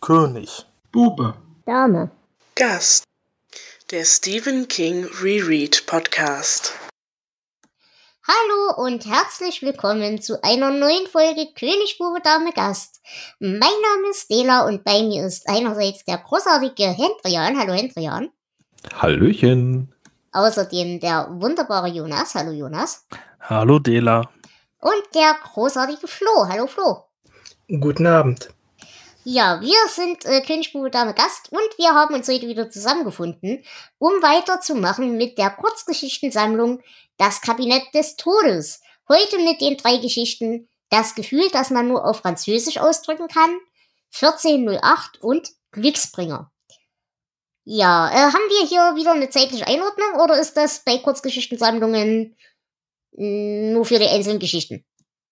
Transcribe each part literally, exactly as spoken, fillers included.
König. Bube. Dame. Gast. Der Stephen King Reread Podcast. Hallo und herzlich willkommen zu einer neuen Folge König, Bube, Dame, Gast. Mein Name ist Dela und bei mir ist einerseits der großartige Hendrian. Hallo Hendrian. Hallöchen. Außerdem der wunderbare Jonas. Hallo Jonas. Hallo Dela. Und der großartige Flo. Hallo Flo. Guten Abend. Ja, wir sind äh, König, Bube, Dame, Gast und wir haben uns heute wieder zusammengefunden, um weiterzumachen mit der Kurzgeschichtensammlung Das Kabinett des Todes. Heute mit den drei Geschichten Das Gefühl, das man nur auf Französisch ausdrücken kann, vierzehn null acht und Glücksbringer. Ja, äh, haben wir hier wieder eine zeitliche Einordnung oder ist das bei Kurzgeschichtensammlungen mh, nur für die einzelnen Geschichten?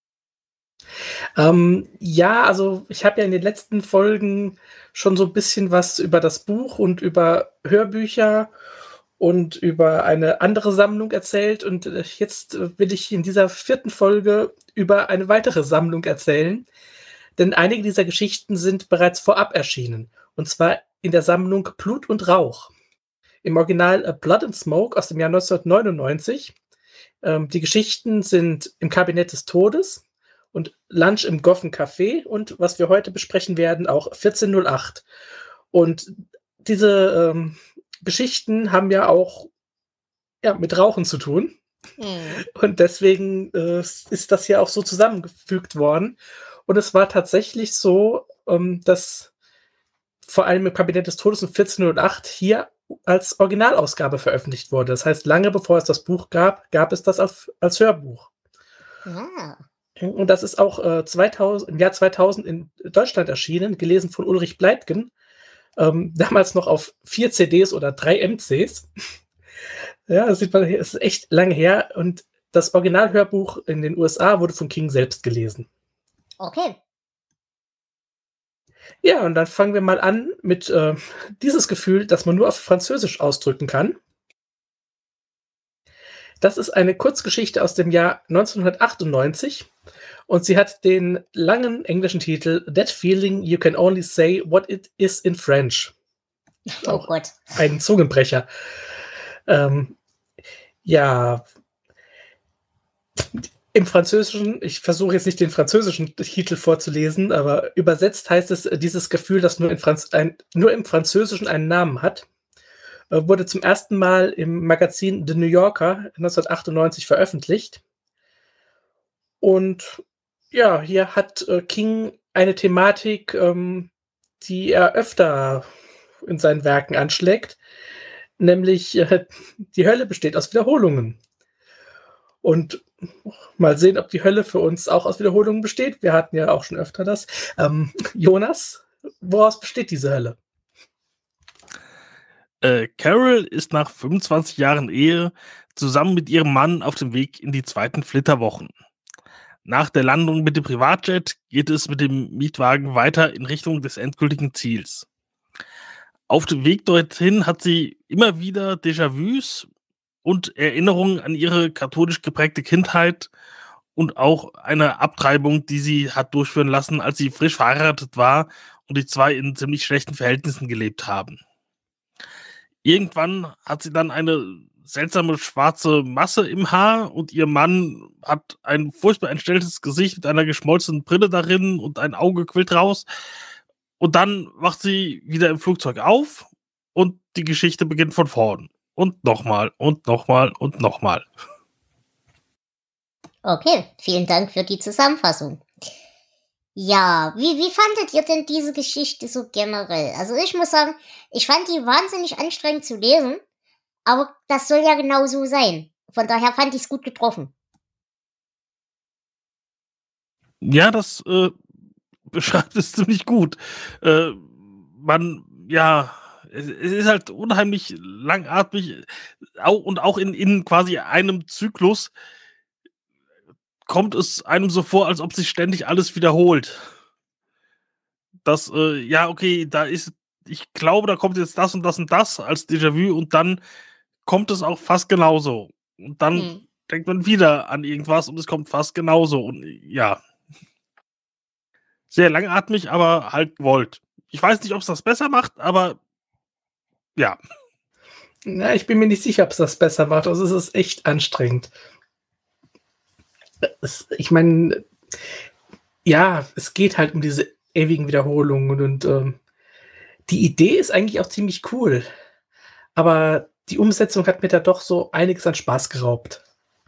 Ähm, ja, also ich habe ja in den letzten Folgen schon so ein bisschen was über das Buch und über Hörbücher und über eine andere Sammlung erzählt. Und jetzt will ich in dieser vierten Folge über eine weitere Sammlung erzählen. Denn einige dieser Geschichten sind bereits vorab erschienen. Und zwar in der Sammlung Blut und Rauch. Im Original Blood and Smoke aus dem Jahr neunzehnhundertneunundneunzig. Ähm, die Geschichten sind Im Kabinett des Todes und Lunch im Goffen Café und was wir heute besprechen werden, auch vierzehn null acht. Und diese ähm, Geschichten haben ja auch ja, mit Rauchen zu tun. Mhm. Und deswegen äh, ist das hier auch so zusammengefügt worden. Und es war tatsächlich so, ähm, dass vor allem im Kabinett des Todes und vierzehn null acht hier als Originalausgabe veröffentlicht wurde. Das heißt, lange bevor es das Buch gab, gab es das als, als Hörbuch. Ja. Und das ist auch äh, zweitausend, im Jahr zweitausend in Deutschland erschienen, gelesen von Ulrich Bleitgen. Ähm, damals noch auf vier C Ds oder drei M Cs. Ja, das sieht man hier, es ist echt lange her. Und das Originalhörbuch in den U S A wurde von King selbst gelesen. Okay. Ja, und dann fangen wir mal an mit äh, dieses Gefühl, das man nur auf Französisch ausdrücken kann. Das ist eine Kurzgeschichte aus dem Jahr neunzehnhundertachtundneunzig und sie hat den langen englischen Titel That Feeling You Can Only Say What It Is in French. Oh Auch Gott. Ein Zungenbrecher. Ähm, ja, im Französischen, ich versuche jetzt nicht den französischen Titel vorzulesen, aber übersetzt heißt es, dieses Gefühl, das nur, in Franz- ein, nur im Französischen einen Namen hat, wurde zum ersten Mal im Magazin The New Yorker neunzehnhundertachtundneunzig veröffentlicht. Und ja, hier hat äh, King eine Thematik, ähm, die er öfter in seinen Werken anschlägt, nämlich äh, die Hölle besteht aus Wiederholungen. Und mal sehen, ob die Hölle für uns auch aus Wiederholungen besteht. Wir hatten ja auch schon öfter das. Ähm, Jonas, woraus besteht diese Hölle? Äh, Carol ist nach fünfundzwanzig Jahren Ehe zusammen mit ihrem Mann auf dem Weg in die zweiten Flitterwochen. Nach der Landung mit dem Privatjet geht es mit dem Mietwagen weiter in Richtung des endgültigen Ziels. Auf dem Weg dorthin hat sie immer wieder Déjà-vus und Erinnerungen an ihre katholisch geprägte Kindheit und auch eine Abtreibung, die sie hat durchführen lassen, als sie frisch verheiratet war und die zwei in ziemlich schlechten Verhältnissen gelebt haben. Irgendwann hat sie dann eine seltsame schwarze Masse im Haar und ihr Mann hat ein furchtbar entstelltes Gesicht mit einer geschmolzenen Brille darin und ein Auge quillt raus. Und dann wacht sie wieder im Flugzeug auf und die Geschichte beginnt von vorn. Und nochmal und nochmal und nochmal. Okay, vielen Dank für die Zusammenfassung. Ja, wie, wie fandet ihr denn diese Geschichte so generell? Also ich muss sagen, ich fand die wahnsinnig anstrengend zu lesen, aber das soll ja genau so sein. Von daher fand ich es gut getroffen. Ja, das äh, beschreibt es ziemlich gut. Äh, man, ja, es, es ist halt unheimlich langatmig auch, und auch in, in quasi einem Zyklus kommt es einem so vor, als ob sich ständig alles wiederholt. Das, äh, ja, okay, da ist, ich glaube, da kommt jetzt das und das und das als Déjà-vu und dann kommt es auch fast genauso. Und dann hm. denkt man wieder an irgendwas und es kommt fast genauso. Und ja, sehr langatmig, aber halt gewollt. Ich weiß nicht, ob es das besser macht, aber ja. Na, ich bin mir nicht sicher, ob es das besser macht. Also es ist echt anstrengend. Es, ich meine, ja, es geht halt um diese ewigen Wiederholungen und ähm, die Idee ist eigentlich auch ziemlich cool. Aber die Umsetzung hat mir da doch so einiges an Spaß geraubt.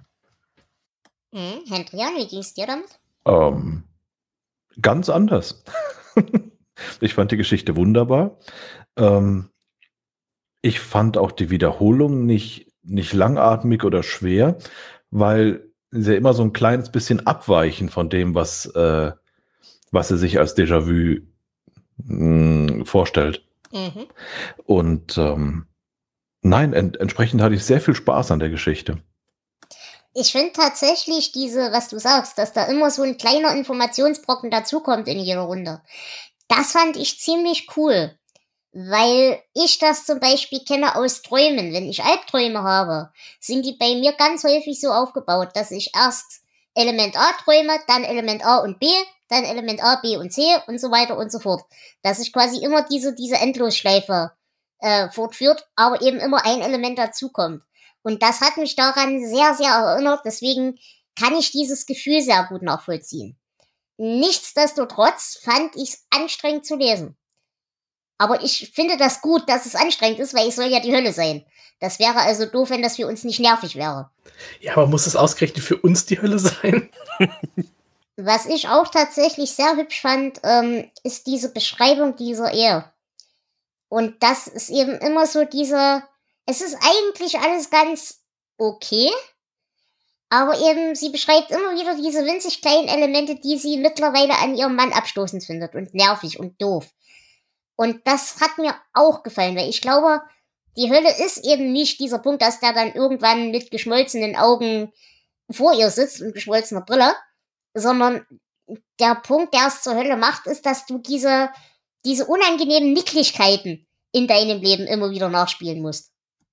Hm, Hendrian, wie ging's dir damit? Ähm, ganz anders. Ich fand die Geschichte wunderbar. Ähm, ich fand auch die Wiederholung nicht, nicht langatmig oder schwer, weil sie immer so ein kleines bisschen abweichen von dem, was, äh, was sie sich als Déjà-vu mh, vorstellt. Mhm. Und ähm, nein, ent entsprechend hatte ich sehr viel Spaß an der Geschichte. Ich finde tatsächlich diese, was du sagst, dass da immer so ein kleiner Informationsbrocken dazukommt in jeder Runde. Das fand ich ziemlich cool, weil ich das zum Beispiel kenne aus Träumen. Wenn ich Albträume habe, sind die bei mir ganz häufig so aufgebaut, dass ich erst Element A träume, dann Element A und B, dann Element A, B und C und so weiter und so fort. Dass sich quasi immer diese, diese Endlosschleife äh, fortführt, aber eben immer ein Element dazukommt. Und das hat mich daran sehr, sehr erinnert. Deswegen kann ich dieses Gefühl sehr gut nachvollziehen. Nichtsdestotrotz fand ich es anstrengend zu lesen. Aber ich finde das gut, dass es anstrengend ist, weil es soll ja die Hölle sein. Das wäre also doof, wenn das für uns nicht nervig wäre. Ja, aber muss es ausgerechnet für uns die Hölle sein? Was ich auch tatsächlich sehr hübsch fand, ähm, ist diese Beschreibung dieser Ehe. Und das ist eben immer so diese, es ist eigentlich alles ganz okay, aber eben sie beschreibt immer wieder diese winzig kleinen Elemente, die sie mittlerweile an ihrem Mann abstoßend findet und nervig und doof. Und das hat mir auch gefallen, weil ich glaube, die Hölle ist eben nicht dieser Punkt, dass der dann irgendwann mit geschmolzenen Augen vor ihr sitzt und geschmolzener Brille, sondern der Punkt, der es zur Hölle macht, ist, dass du diese, diese unangenehmen Nicklichkeiten in deinem Leben immer wieder nachspielen musst.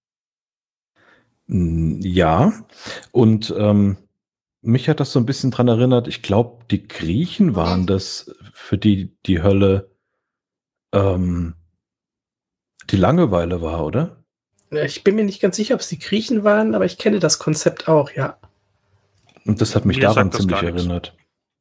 Ja, und ähm, mich hat das so ein bisschen dran erinnert, ich glaube, die Griechen waren Moment. das, für die die Hölle ähm, die Langeweile war, oder? Ich bin mir nicht ganz sicher, ob es die Griechen waren, aber ich kenne das Konzept auch, ja. Und das hat mich Mir daran sagt das ziemlich gar nichts. erinnert.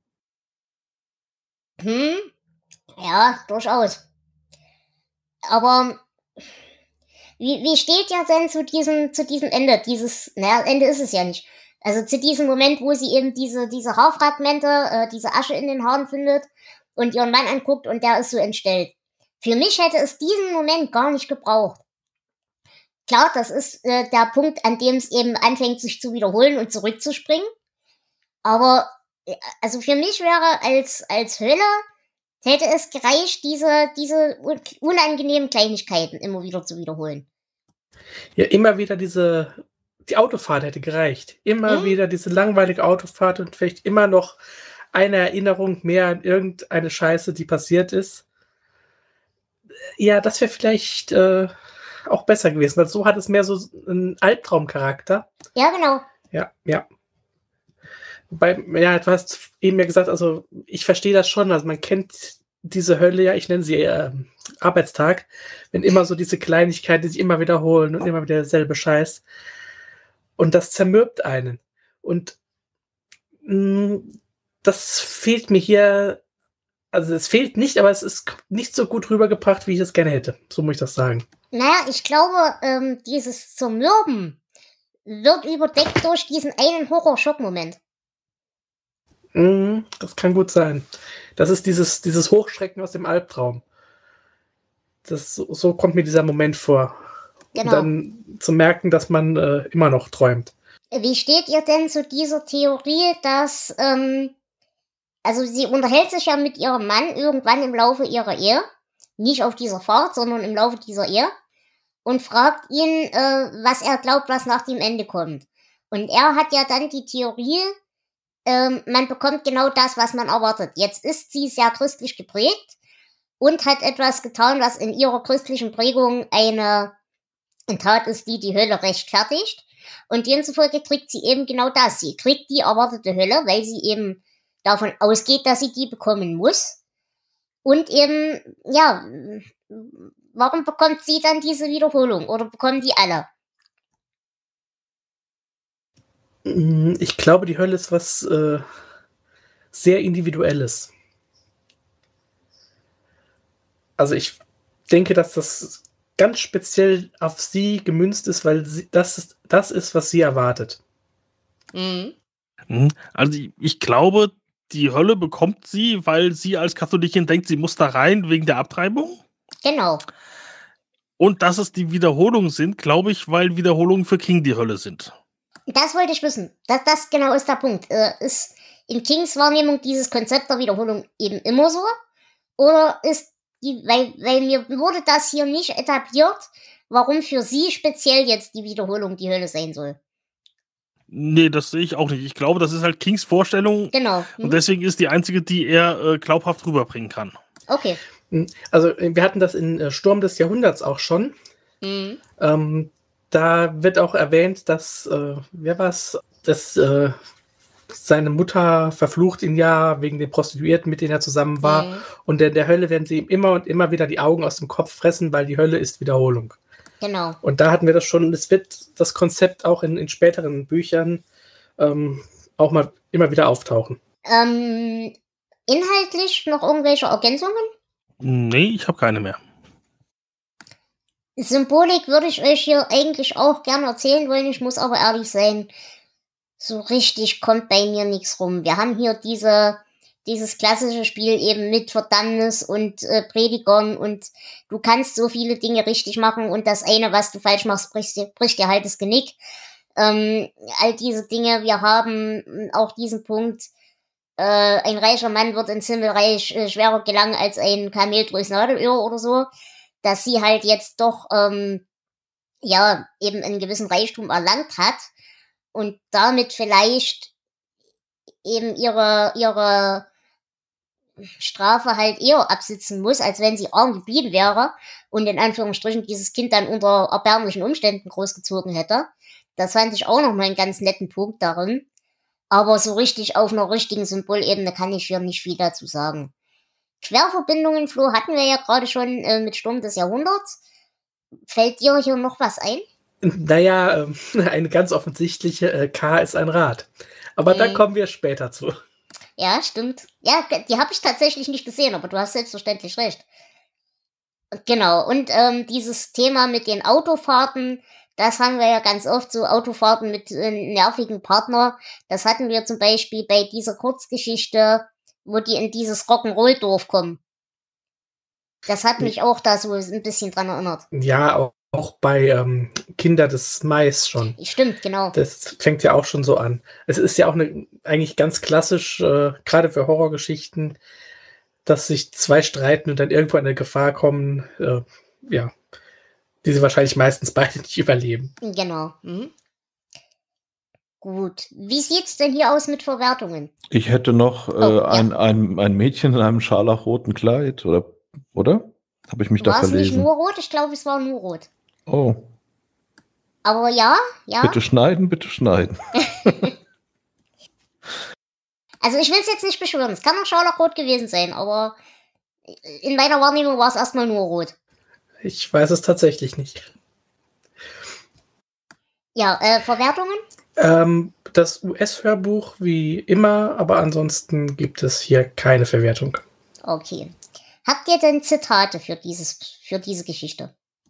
Hm? Ja, durchaus. Aber wie, wie steht ihr denn zu diesem, zu diesem Ende? Dieses, naja, Ende ist es ja nicht. Also zu diesem Moment, wo sie eben diese, diese Haarfragmente, äh, diese Asche in den Haaren findet und ihren Mann anguckt und der ist so entstellt. Für mich hätte es diesen Moment gar nicht gebraucht. Klar, das ist äh, der Punkt, an dem es eben anfängt, sich zu wiederholen und zurückzuspringen. Aber äh, also für mich wäre als, als Hölle hätte es gereicht, diese, diese unangenehmen Kleinigkeiten immer wieder zu wiederholen. Ja, immer wieder diese, die Autofahrt hätte gereicht. Immer Hm? wieder diese langweilige Autofahrt und vielleicht immer noch eine Erinnerung mehr an irgendeine Scheiße, die passiert ist. Ja, das wäre vielleicht äh, auch besser gewesen, weil so hat es mehr so einen Albtraumcharakter. Ja, genau. Ja, ja. Wobei, ja, du hast eben ja gesagt, also ich verstehe das schon, also man kennt diese Hölle, ja, ich nenne sie äh, Arbeitstag, wenn immer so diese Kleinigkeiten die sich immer wiederholen und immer wieder derselbe Scheiß. Und das zermürbt einen. Und mh, das fehlt mir hier, also es fehlt nicht, aber es ist nicht so gut rübergebracht, wie ich es gerne hätte. So muss ich das sagen. Naja, ich glaube, ähm, dieses Zermürben wird überdeckt durch diesen einen Horror-Schock-Moment. Mhm, das kann gut sein. Das ist dieses, dieses Hochschrecken aus dem Albtraum. Das, so, so kommt mir dieser Moment vor. Genau. Und dann zu merken, dass man äh, immer noch träumt. Wie steht ihr denn zu dieser Theorie, dass, ähm, also sie unterhält sich ja mit ihrem Mann irgendwann im Laufe ihrer Ehe, nicht auf dieser Fahrt, sondern im Laufe dieser Ehe, und fragt ihn, äh, was er glaubt, was nach dem Ende kommt. Und er hat ja dann die Theorie, ähm, man bekommt genau das, was man erwartet. Jetzt ist sie sehr christlich geprägt und hat etwas getan, was in ihrer christlichen Prägung eine Tat ist, die die Hölle rechtfertigt. Und demzufolge kriegt sie eben genau das. Sie kriegt die erwartete Hölle, weil sie eben davon ausgeht, dass sie die bekommen muss. Und eben, ja, warum bekommt sie dann diese Wiederholung? Oder bekommen die alle? Ich glaube, die Hölle ist was äh, sehr Individuelles. Also ich denke, dass das ganz speziell auf sie gemünzt ist, weil sie, das, ist, das ist, was sie erwartet. Mhm. Also ich, ich glaube, die Hölle bekommt sie, weil sie als Katholikin denkt, sie muss da rein wegen der Abtreibung. Genau. Und dass es die Wiederholungen sind, glaube ich, weil Wiederholungen für King die Hölle sind. Das wollte ich wissen. Das, das genau ist der Punkt. Äh, ist in Kings Wahrnehmung dieses Konzept der Wiederholung eben immer so? Oder ist die, weil, weil mir wurde das hier nicht etabliert, warum für sie speziell jetzt die Wiederholung die Hölle sein soll? Nee, das sehe ich auch nicht. Ich glaube, das ist halt Kings Vorstellung. Genau. Hm. Und deswegen ist die einzige, die er äh, glaubhaft rüberbringen kann. Okay. Also wir hatten das in äh, Sturm des Jahrhunderts auch schon. Mhm. Ähm, da wird auch erwähnt, dass, äh, wer war's, dass äh, seine Mutter verflucht ihn ja wegen den Prostituierten, mit denen er zusammen war. Mhm. Und in der Hölle werden sie ihm immer und immer wieder die Augen aus dem Kopf fressen, weil die Hölle ist Wiederholung. Genau. Und da hatten wir das schon. Und es wird das Konzept auch in, in späteren Büchern ähm, auch mal immer wieder auftauchen. Ähm, inhaltlich noch irgendwelche Ergänzungen? Nee, ich habe keine mehr. Symbolik würde ich euch hier eigentlich auch gerne erzählen wollen. Ich muss aber ehrlich sein, so richtig kommt bei mir nichts rum. Wir haben hier diese, dieses klassische Spiel eben mit Verdammnis und äh, Predigern und du kannst so viele Dinge richtig machen und das eine, was du falsch machst, bricht dir, bricht dir halt das Genick. Ähm, all diese Dinge, wir haben auch diesen Punkt, äh, ein reicher Mann wird ins Himmelreich äh, schwerer gelangen als ein Kamel durchs Nadelöhr oder so, dass sie halt jetzt doch, ähm, ja, eben einen gewissen Reichtum erlangt hat und damit vielleicht eben ihre, ihre Strafe halt eher absitzen muss, als wenn sie arm geblieben wäre und in Anführungsstrichen dieses Kind dann unter erbärmlichen Umständen großgezogen hätte. Das fand ich auch nochmal einen ganz netten Punkt darin. Aber so richtig auf einer richtigen Symbolebene kann ich hier nicht viel dazu sagen. Querverbindungen, Flo, hatten wir ja gerade schon äh, mit Sturm des Jahrhunderts. Fällt dir hier noch was ein? Naja, ähm, eine ganz offensichtliche äh, K ist ein Rad. Aber Mhm. da kommen wir später zu. Ja, stimmt. Ja, die habe ich tatsächlich nicht gesehen, aber du hast selbstverständlich recht. Genau, und ähm, dieses Thema mit den Autofahrten, das haben wir ja ganz oft, so Autofahrten mit äh, nervigen Partner. Das hatten wir zum Beispiel bei dieser Kurzgeschichte, wo die in dieses Rock'n'Roll-Dorf kommen. Das hat mich auch da so ein bisschen dran erinnert. Ja, auch, auch bei ähm, Kinder des Mais schon. Stimmt, genau. Das fängt ja auch schon so an. Es ist ja auch eine, eigentlich ganz klassisch, äh, gerade für Horrorgeschichten, dass sich zwei streiten und dann irgendwo in eine Gefahr kommen, äh, ja, die sie wahrscheinlich meistens beide nicht überleben. Genau. Mhm. Gut. Wie sieht's denn hier aus mit Verwertungen? Ich hätte noch äh, Oh, ja. ein, ein, ein Mädchen in einem scharlachroten Kleid, oder? Oder? Habe ich mich da War es nicht verlesen? nur rot? Ich glaube, es war nur rot. Oh, Aber ja, ja. bitte schneiden, bitte schneiden. Also ich will es jetzt nicht beschwören. Es kann auch scharlachrot gewesen sein, aber in meiner Wahrnehmung war es erstmal nur rot. Ich weiß es tatsächlich nicht. Ja, äh, Verwertungen? Ähm, das U S-Hörbuch wie immer, aber ansonsten gibt es hier keine Verwertung. Okay. Habt ihr denn Zitate für dieses, für diese Geschichte?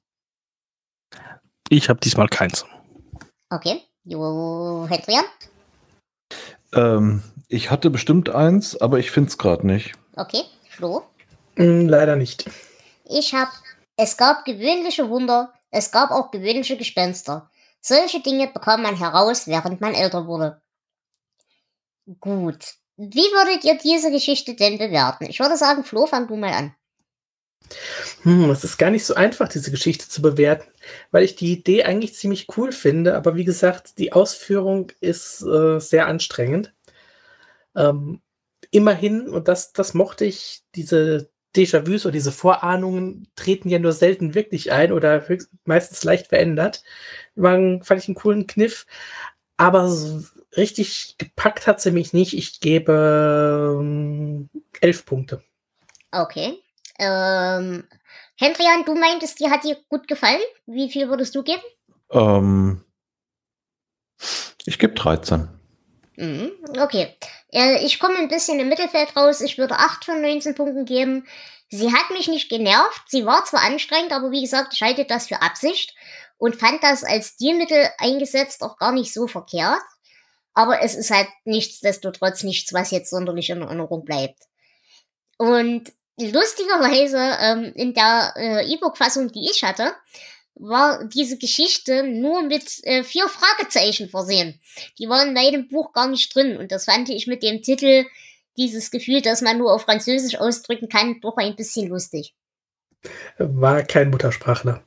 Ich habe diesmal keins. Okay. Jo, Hadrian? Ähm, ich hatte bestimmt eins, aber ich finde es gerade nicht. Okay. Flo? Hm, leider nicht. Ich hab, es gab gewöhnliche Wunder, es gab auch gewöhnliche Gespenster. Solche Dinge bekam man heraus, während man älter wurde. Gut. Wie würdet ihr diese Geschichte denn bewerten? Ich würde sagen, Flo, fang du mal an. Hm, es ist gar nicht so einfach, diese Geschichte zu bewerten, weil ich die Idee eigentlich ziemlich cool finde, aber wie gesagt, die Ausführung ist äh, sehr anstrengend. Ähm, immerhin, und das, das mochte ich, diese Déjà-vus oder diese Vorahnungen treten ja nur selten wirklich ein oder höchst, meistens leicht verändert. War, fand ich einen coolen Kniff, aber so richtig gepackt hat sie mich nicht. Ich gebe ähm, elf Punkte. Okay. Ähm, Hendrian, du meintest, dir hat dir gut gefallen. Wie viel würdest du geben? Ähm, ich gebe dreizehn. Mhm, okay. Äh, ich komme ein bisschen im Mittelfeld raus. Ich würde acht von neunzehn Punkten geben. Sie hat mich nicht genervt. Sie war zwar anstrengend, aber wie gesagt, ich halte das für Absicht und fand das als Stilmittel eingesetzt auch gar nicht so verkehrt. Aber es ist halt nichtsdestotrotz nichts, was jetzt sonderlich in Erinnerung bleibt. Und lustigerweise, ähm, in der äh, E-Book-Fassung, die ich hatte, war diese Geschichte nur mit äh, vier Fragezeichen versehen. Die waren in meinem Buch gar nicht drin. Und das fand ich mit dem Titel, dieses Gefühl, dass man nur auf Französisch ausdrücken kann, doch ein bisschen lustig. War kein Muttersprachler.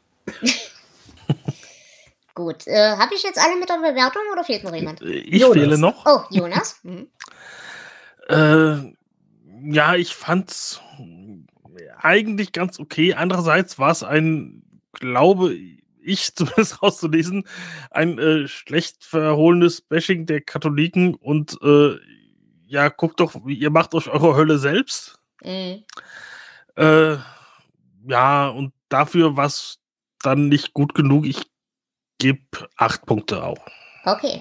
Gut, äh, habe ich jetzt alle mit der Bewertung oder fehlt noch jemand? Ich Jonas. fehle noch. Oh, Jonas. Mhm. Äh, ja, ich fand's eigentlich ganz okay. Andererseits war es ein, glaube ich, zumindest rauszulesen, ein äh, schlecht verhohlenes Bashing der Katholiken und äh, ja, guckt doch, ihr macht euch eure Hölle selbst. Mhm. Äh, ja, und dafür war es dann nicht gut genug. Ich gebe acht Punkte auch. Okay.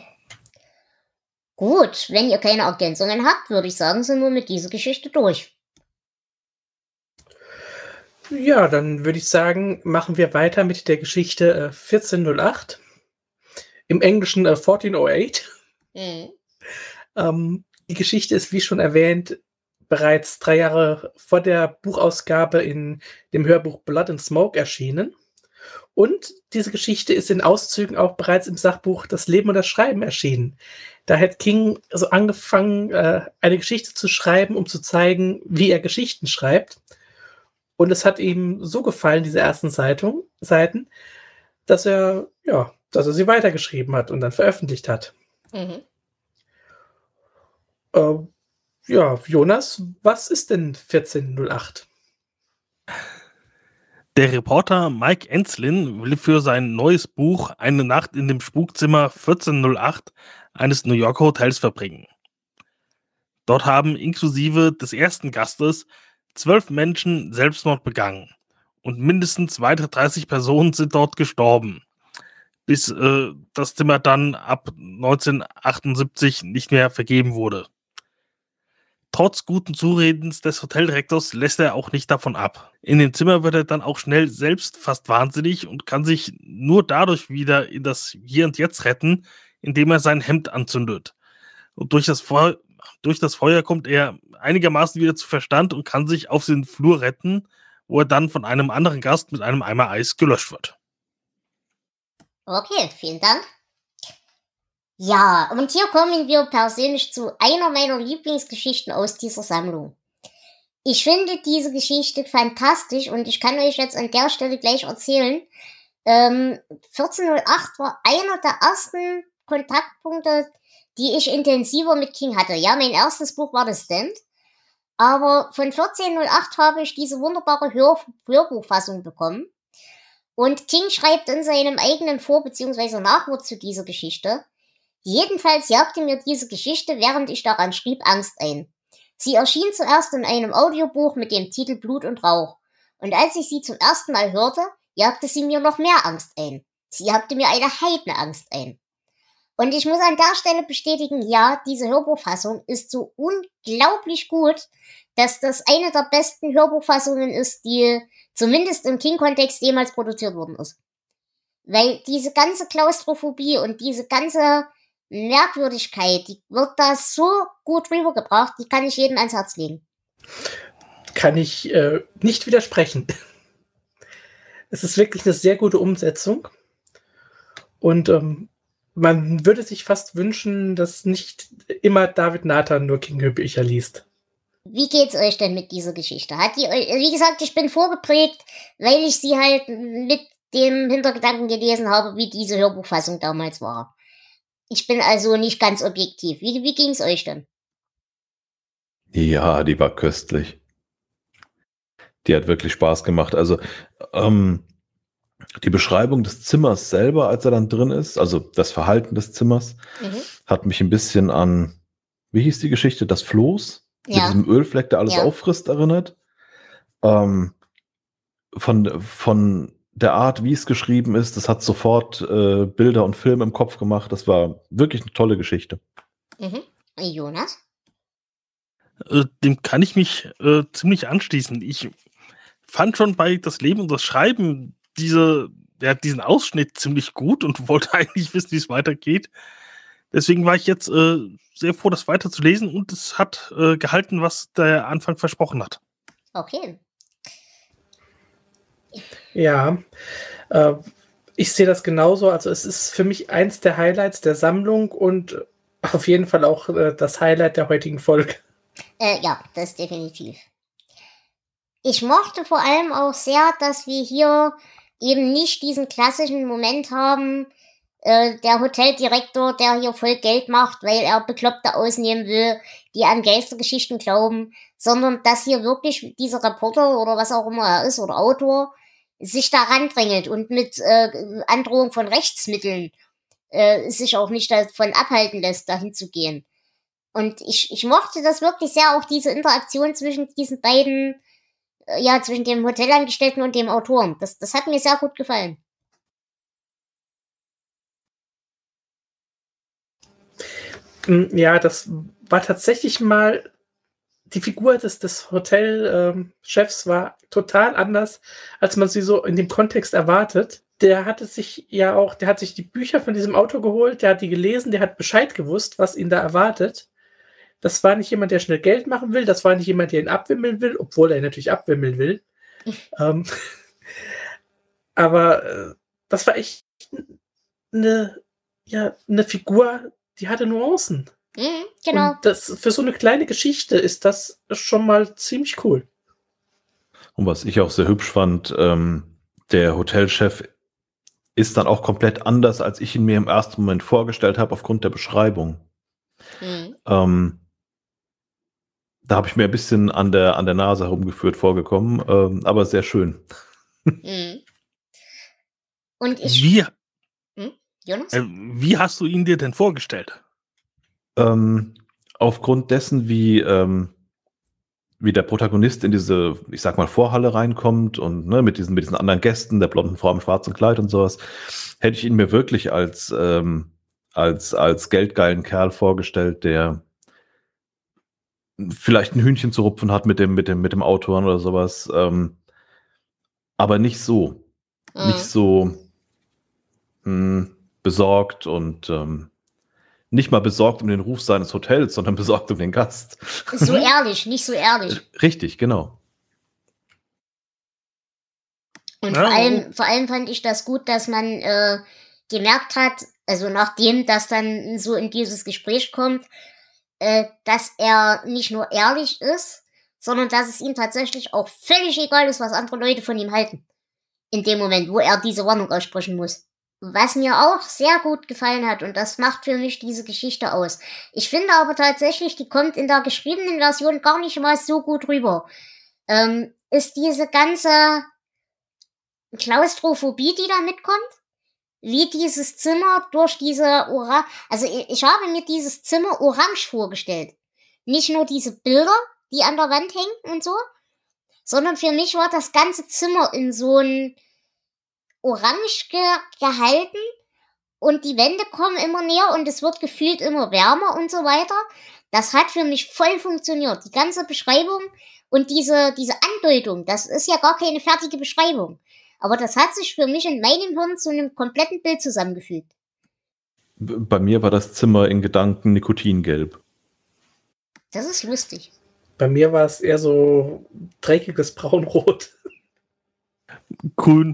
Gut, wenn ihr keine Ergänzungen habt, würde ich sagen, sind wir mit dieser Geschichte durch. Ja, dann würde ich sagen, machen wir weiter mit der Geschichte äh, vierzehn null acht. Im Englischen äh, vierzehn null acht. Mhm. Ähm, die Geschichte ist, wie schon erwähnt, bereits drei Jahre vor der Buchausgabe in dem Hörbuch Blood and Smoke erschienen. Und diese Geschichte ist in Auszügen auch bereits im Sachbuch Das Leben und das Schreiben erschienen. Da hat King also angefangen, äh, eine Geschichte zu schreiben, um zu zeigen, wie er Geschichten schreibt. Und es hat ihm so gefallen, diese ersten Zeitung, Seiten, dass er, ja, dass er sie weitergeschrieben hat und dann veröffentlicht hat. Mhm. Äh, ja, Jonas, was ist denn vierzehn null acht? Der Reporter Mike Enslin will für sein neues Buch eine Nacht in dem Spukzimmer vierzehn null acht eines New Yorker Hotels verbringen. Dort haben inklusive des ersten Gastes zwölf Menschen Selbstmord begangen und mindestens weitere dreißig Personen sind dort gestorben, bis äh, das Zimmer dann ab neunzehnhundertachtundsiebzig nicht mehr vergeben wurde. Trotz guten Zuredens des Hoteldirektors lässt er auch nicht davon ab. In dem Zimmer wird er dann auch schnell selbst fast wahnsinnig und kann sich nur dadurch wieder in das Hier und Jetzt retten, indem er sein Hemd anzündet. Und durch das, Feu- durch das Feuer kommt er einigermaßen wieder zu Verstand und kann sich auf den Flur retten, wo er dann von einem anderen Gast mit einem Eimer Eis gelöscht wird. Okay, vielen Dank. Ja, und hier kommen wir persönlich zu einer meiner Lieblingsgeschichten aus dieser Sammlung. Ich finde diese Geschichte fantastisch und ich kann euch jetzt an der Stelle gleich erzählen. Ähm, vierzehn null acht war einer der ersten Kontaktpunkte, die ich intensiver mit King hatte. Ja, mein erstes Buch war The Stand, aber von vierzehn null acht habe ich diese wunderbare Hör- Hörbuchfassung bekommen. Und King schreibt in seinem eigenen Vor- bzw. Nachwort zu dieser Geschichte: Jedenfalls jagte mir diese Geschichte, während ich daran schrieb, Angst ein. Sie erschien zuerst in einem Audiobuch mit dem Titel Blut und Rauch. Und als ich sie zum ersten Mal hörte, jagte sie mir noch mehr Angst ein. Sie jagte mir eine Heidenangst ein. Und ich muss an der Stelle bestätigen, ja, diese Hörbuchfassung ist so unglaublich gut, dass das eine der besten Hörbuchfassungen ist, die zumindest im King-Kontext jemals produziert worden ist. Weil diese ganze Klaustrophobie und diese ganze Merkwürdigkeit, die wird da so gut rübergebracht, die kann ich jedem ans Herz legen. Kann ich äh, nicht widersprechen. Es ist wirklich eine sehr gute Umsetzung. Und ähm, man würde sich fast wünschen, dass nicht immer David Nathan nur King-Hörbücher liest. Wie geht's euch denn mit dieser Geschichte? Hat die euch, wie gesagt, ich bin vorgeprägt, weil ich sie halt mit dem Hintergedanken gelesen habe, wie diese Hörbuchfassung damals war. Ich bin also nicht ganz objektiv. Wie, wie ging's euch denn? Ja, die war köstlich. Die hat wirklich Spaß gemacht. Also ähm, die Beschreibung des Zimmers selber, als er dann drin ist, also das Verhalten des Zimmers, Mhm. hat mich ein bisschen an, wie hieß die Geschichte, das Floß? Mit Ja. diesem Ölfleck, der alles Ja. auffrisst, erinnert. Ähm, von, von der Art, wie es geschrieben ist, das hat sofort äh, Bilder und Filme im Kopf gemacht. Das war wirklich eine tolle Geschichte. Mhm. Jonas? Äh, dem kann ich mich äh, ziemlich anschließen. Ich fand schon bei Das Leben und das Schreiben diese, ja, diesen Ausschnitt ziemlich gut und wollte eigentlich wissen, wie es weitergeht. Deswegen war ich jetzt äh, sehr froh, das weiterzulesen, und es hat äh, gehalten, was der Anfang versprochen hat. Okay. Ja, äh, ich sehe das genauso. Also es ist für mich eins der Highlights der Sammlung und auf jeden Fall auch äh, das Highlight der heutigen Folge. Äh, ja, das definitiv. Ich mochte vor allem auch sehr, dass wir hier eben nicht diesen klassischen Moment haben, äh, der Hoteldirektor, der hier voll Geld macht, weil er Bekloppte ausnehmen will, die an Geistergeschichten glauben, sondern dass hier wirklich dieser Reporter oder was auch immer er ist oder Autor sich da randrängelt und mit äh, Androhung von Rechtsmitteln äh, sich auch nicht davon abhalten lässt, dahin zu gehen. Und ich, ich mochte das wirklich sehr, auch diese Interaktion zwischen diesen beiden, äh, ja, zwischen dem Hotelangestellten und dem Autoren. Das, das hat mir sehr gut gefallen. Ja, das war tatsächlich mal, die Figur des, des Hotelchefs ähm, war total anders, als man sie so in dem Kontext erwartet. Der hatte sich ja auch, der hat sich die Bücher von diesem Autor geholt, der hat die gelesen, der hat Bescheid gewusst, was ihn da erwartet. Das war nicht jemand, der schnell Geld machen will, das war nicht jemand, der ihn abwimmeln will, obwohl er natürlich abwimmeln will. ähm, aber äh, das war echt eine, ja, eine Figur, die hatte Nuancen. Mhm, genau. Und das, für so eine kleine Geschichte ist das schon mal ziemlich cool. Und was ich auch sehr hübsch fand, ähm, der Hotelchef ist dann auch komplett anders, als ich ihn mir im ersten Moment vorgestellt habe, aufgrund der Beschreibung. Mhm. Ähm, da habe ich mir ein bisschen an der, an der Nase herumgeführt vorgekommen, ähm, aber sehr schön. Mhm. Und ich... Wie, Hm? Jonas? äh, wie hast du ihn dir denn vorgestellt? Ähm, aufgrund dessen, wie, ähm, wie der Protagonist in diese, ich sag mal, Vorhalle reinkommt und ne, mit diesen, mit diesen anderen Gästen, der blonden Frau im schwarzen Kleid und sowas, hätte ich ihn mir wirklich als, ähm, als, als geldgeilen Kerl vorgestellt, der vielleicht ein Hühnchen zu rupfen hat mit dem, mit dem, mit dem Autoren oder sowas. Ähm, aber nicht so. Mhm. Nicht so mh, besorgt und ähm, nicht mal besorgt um den Ruf seines Hotels, sondern besorgt um den Gast. So ehrlich, nicht so ehrlich. Richtig, genau. Und Ja, vor allem, vor allem fand ich das gut, dass man äh, gemerkt hat, also nachdem das dann so in dieses Gespräch kommt, äh, dass er nicht nur ehrlich ist, sondern dass es ihm tatsächlich auch völlig egal ist, was andere Leute von ihm halten. In dem Moment, wo er diese Warnung aussprechen muss. Was mir auch sehr gut gefallen hat, und das macht für mich diese Geschichte aus. Ich finde aber tatsächlich, die kommt in der geschriebenen Version gar nicht mal so gut rüber. Ähm, ist diese ganze Klaustrophobie, die da mitkommt, wie dieses Zimmer durch diese Orange, also ich, ich habe mir dieses Zimmer orange vorgestellt. Nicht nur diese Bilder, die an der Wand hängen und so, sondern für mich war das ganze Zimmer in so ein orange ge gehalten und die Wände kommen immer näher und es wird gefühlt immer wärmer und so weiter. Das hat für mich voll funktioniert. Die ganze Beschreibung und diese, diese Andeutung, das ist ja gar keine fertige Beschreibung. Aber das hat sich für mich in meinem Hirn zu einem kompletten Bild zusammengefügt. Bei mir war das Zimmer in Gedanken nikotingelb. Das ist lustig. Bei mir war es eher so dreckiges Braunrot. Grün.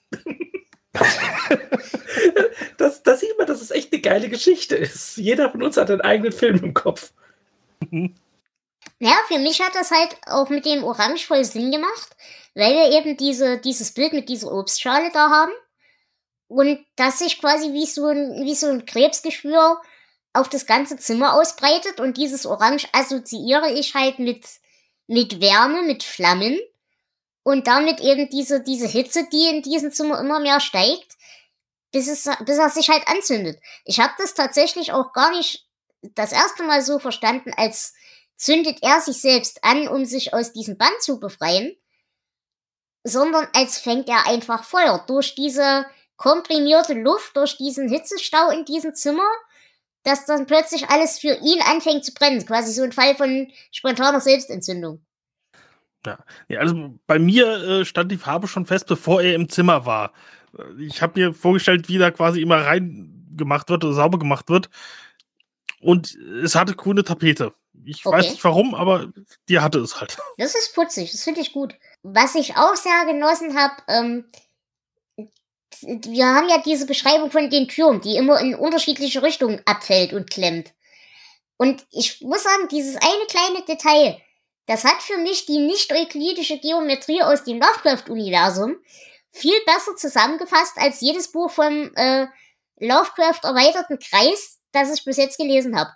Das, das sieht man, dass es echt eine geile Geschichte ist. Jeder von uns hat einen eigenen Film im Kopf. Ja, für mich hat das halt auch mit dem Orange voll Sinn gemacht, weil wir eben diese, dieses Bild mit dieser Obstschale da haben und das sich quasi wie so ein, wie so ein Krebsgeschwür auf das ganze Zimmer ausbreitet und dieses Orange assoziiere ich halt mit, mit Wärme, mit Flammen und damit eben diese, diese Hitze, die in diesem Zimmer immer mehr steigt, bis es, bis er sich halt anzündet. Ich habe das tatsächlich auch gar nicht das erste Mal so verstanden, als zündet er sich selbst an, um sich aus diesem Band zu befreien, sondern als fängt er einfach Feuer. Durch diese komprimierte Luft, durch diesen Hitzestau in diesem Zimmer, dass dann plötzlich alles für ihn anfängt zu brennen. Quasi so ein Fall von spontaner Selbstentzündung. Ja, ja also bei mir äh, stand die Farbe schon fest, bevor er im Zimmer war. Ich habe mir vorgestellt, wie da quasi immer rein gemacht wird oder sauber gemacht wird. Und es hatte grüne Tapete. Ich Okay. weiß nicht warum, aber die hatte es halt. Das ist putzig, das finde ich gut. Was ich auch sehr genossen habe, ähm, wir haben ja diese Beschreibung von den Türen, die immer in unterschiedliche Richtungen abfällt und klemmt. Und ich muss sagen, dieses eine kleine Detail, das hat für mich die nicht-euklidische Geometrie aus dem Lovecraft-Universum viel besser zusammengefasst als jedes Buch vom äh, Lovecraft erweiterten Kreis, das ich bis jetzt gelesen habe.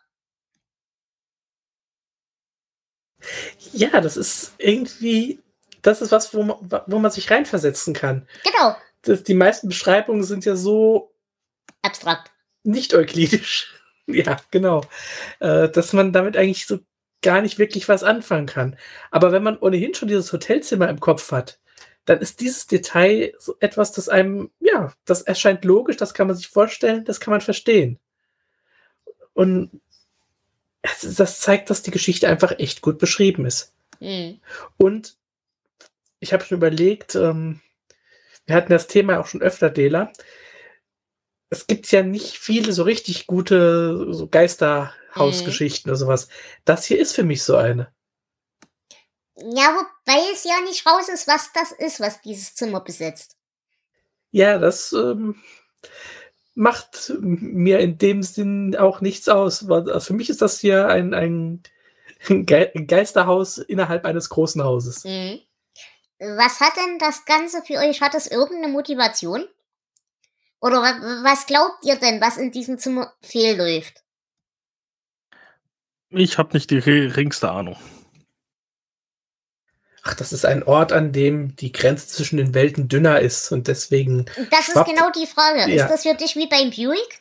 Ja, das ist irgendwie, das ist was, wo man, wo man sich reinversetzen kann. Genau, Das, die meisten Beschreibungen sind ja so abstrakt. nicht euklidisch. Ja, genau. Äh, dass man damit eigentlich so gar nicht wirklich was anfangen kann. Aber wenn man ohnehin schon dieses Hotelzimmer im Kopf hat, dann ist dieses Detail so etwas, das einem, ja, das erscheint logisch, das kann man sich vorstellen, das kann man verstehen. Und das, das zeigt, dass die Geschichte einfach echt gut beschrieben ist. Hm. Und ich habe schon überlegt, ähm, wir hatten das Thema auch schon öfter, Dela. Es gibt ja nicht viele so richtig gute so Geisterhausgeschichten oder sowas. Das hier ist für mich so eine. Ja, wobei es ja nicht raus ist, was das ist, was dieses Zimmer besetzt. Ja, das ähm, macht mir in dem Sinn auch nichts aus. Weil, also für mich ist das hier ein, ein Ge Geisterhaus innerhalb eines großen Hauses. Mhm. Was hat denn das Ganze für euch? Hat es irgendeine Motivation? Oder wa was glaubt ihr denn, was in diesem Zimmer fehlläuft? Ich habe nicht die geringste Ahnung. Ach, das ist ein Ort, an dem die Grenze zwischen den Welten dünner ist und deswegen. Das ist schwappt- genau die Frage. Ja. Ist das für dich wie beim Buick?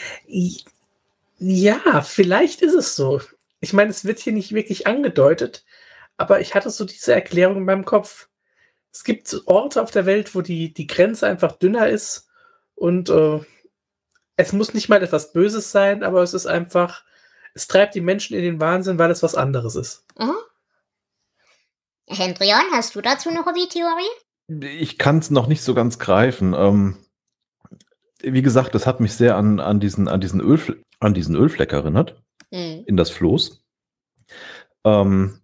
Ja, vielleicht ist es so. Ich meine, es wird hier nicht wirklich angedeutet, aber ich hatte so diese Erklärung in meinem Kopf. Es gibt Orte auf der Welt, wo die, die Grenze einfach dünner ist und äh, es muss nicht mal etwas Böses sein, aber es ist einfach, es treibt die Menschen in den Wahnsinn, weil es was anderes ist. Mhm. Hendrian, hast du dazu eine Hobby-Theorie? Ich kann es noch nicht so ganz greifen. Ähm, wie gesagt, das hat mich sehr an, an, diesen, an, diesen Ölfle an diesen Ölfleck erinnert, Hm. in das Floß. Ähm,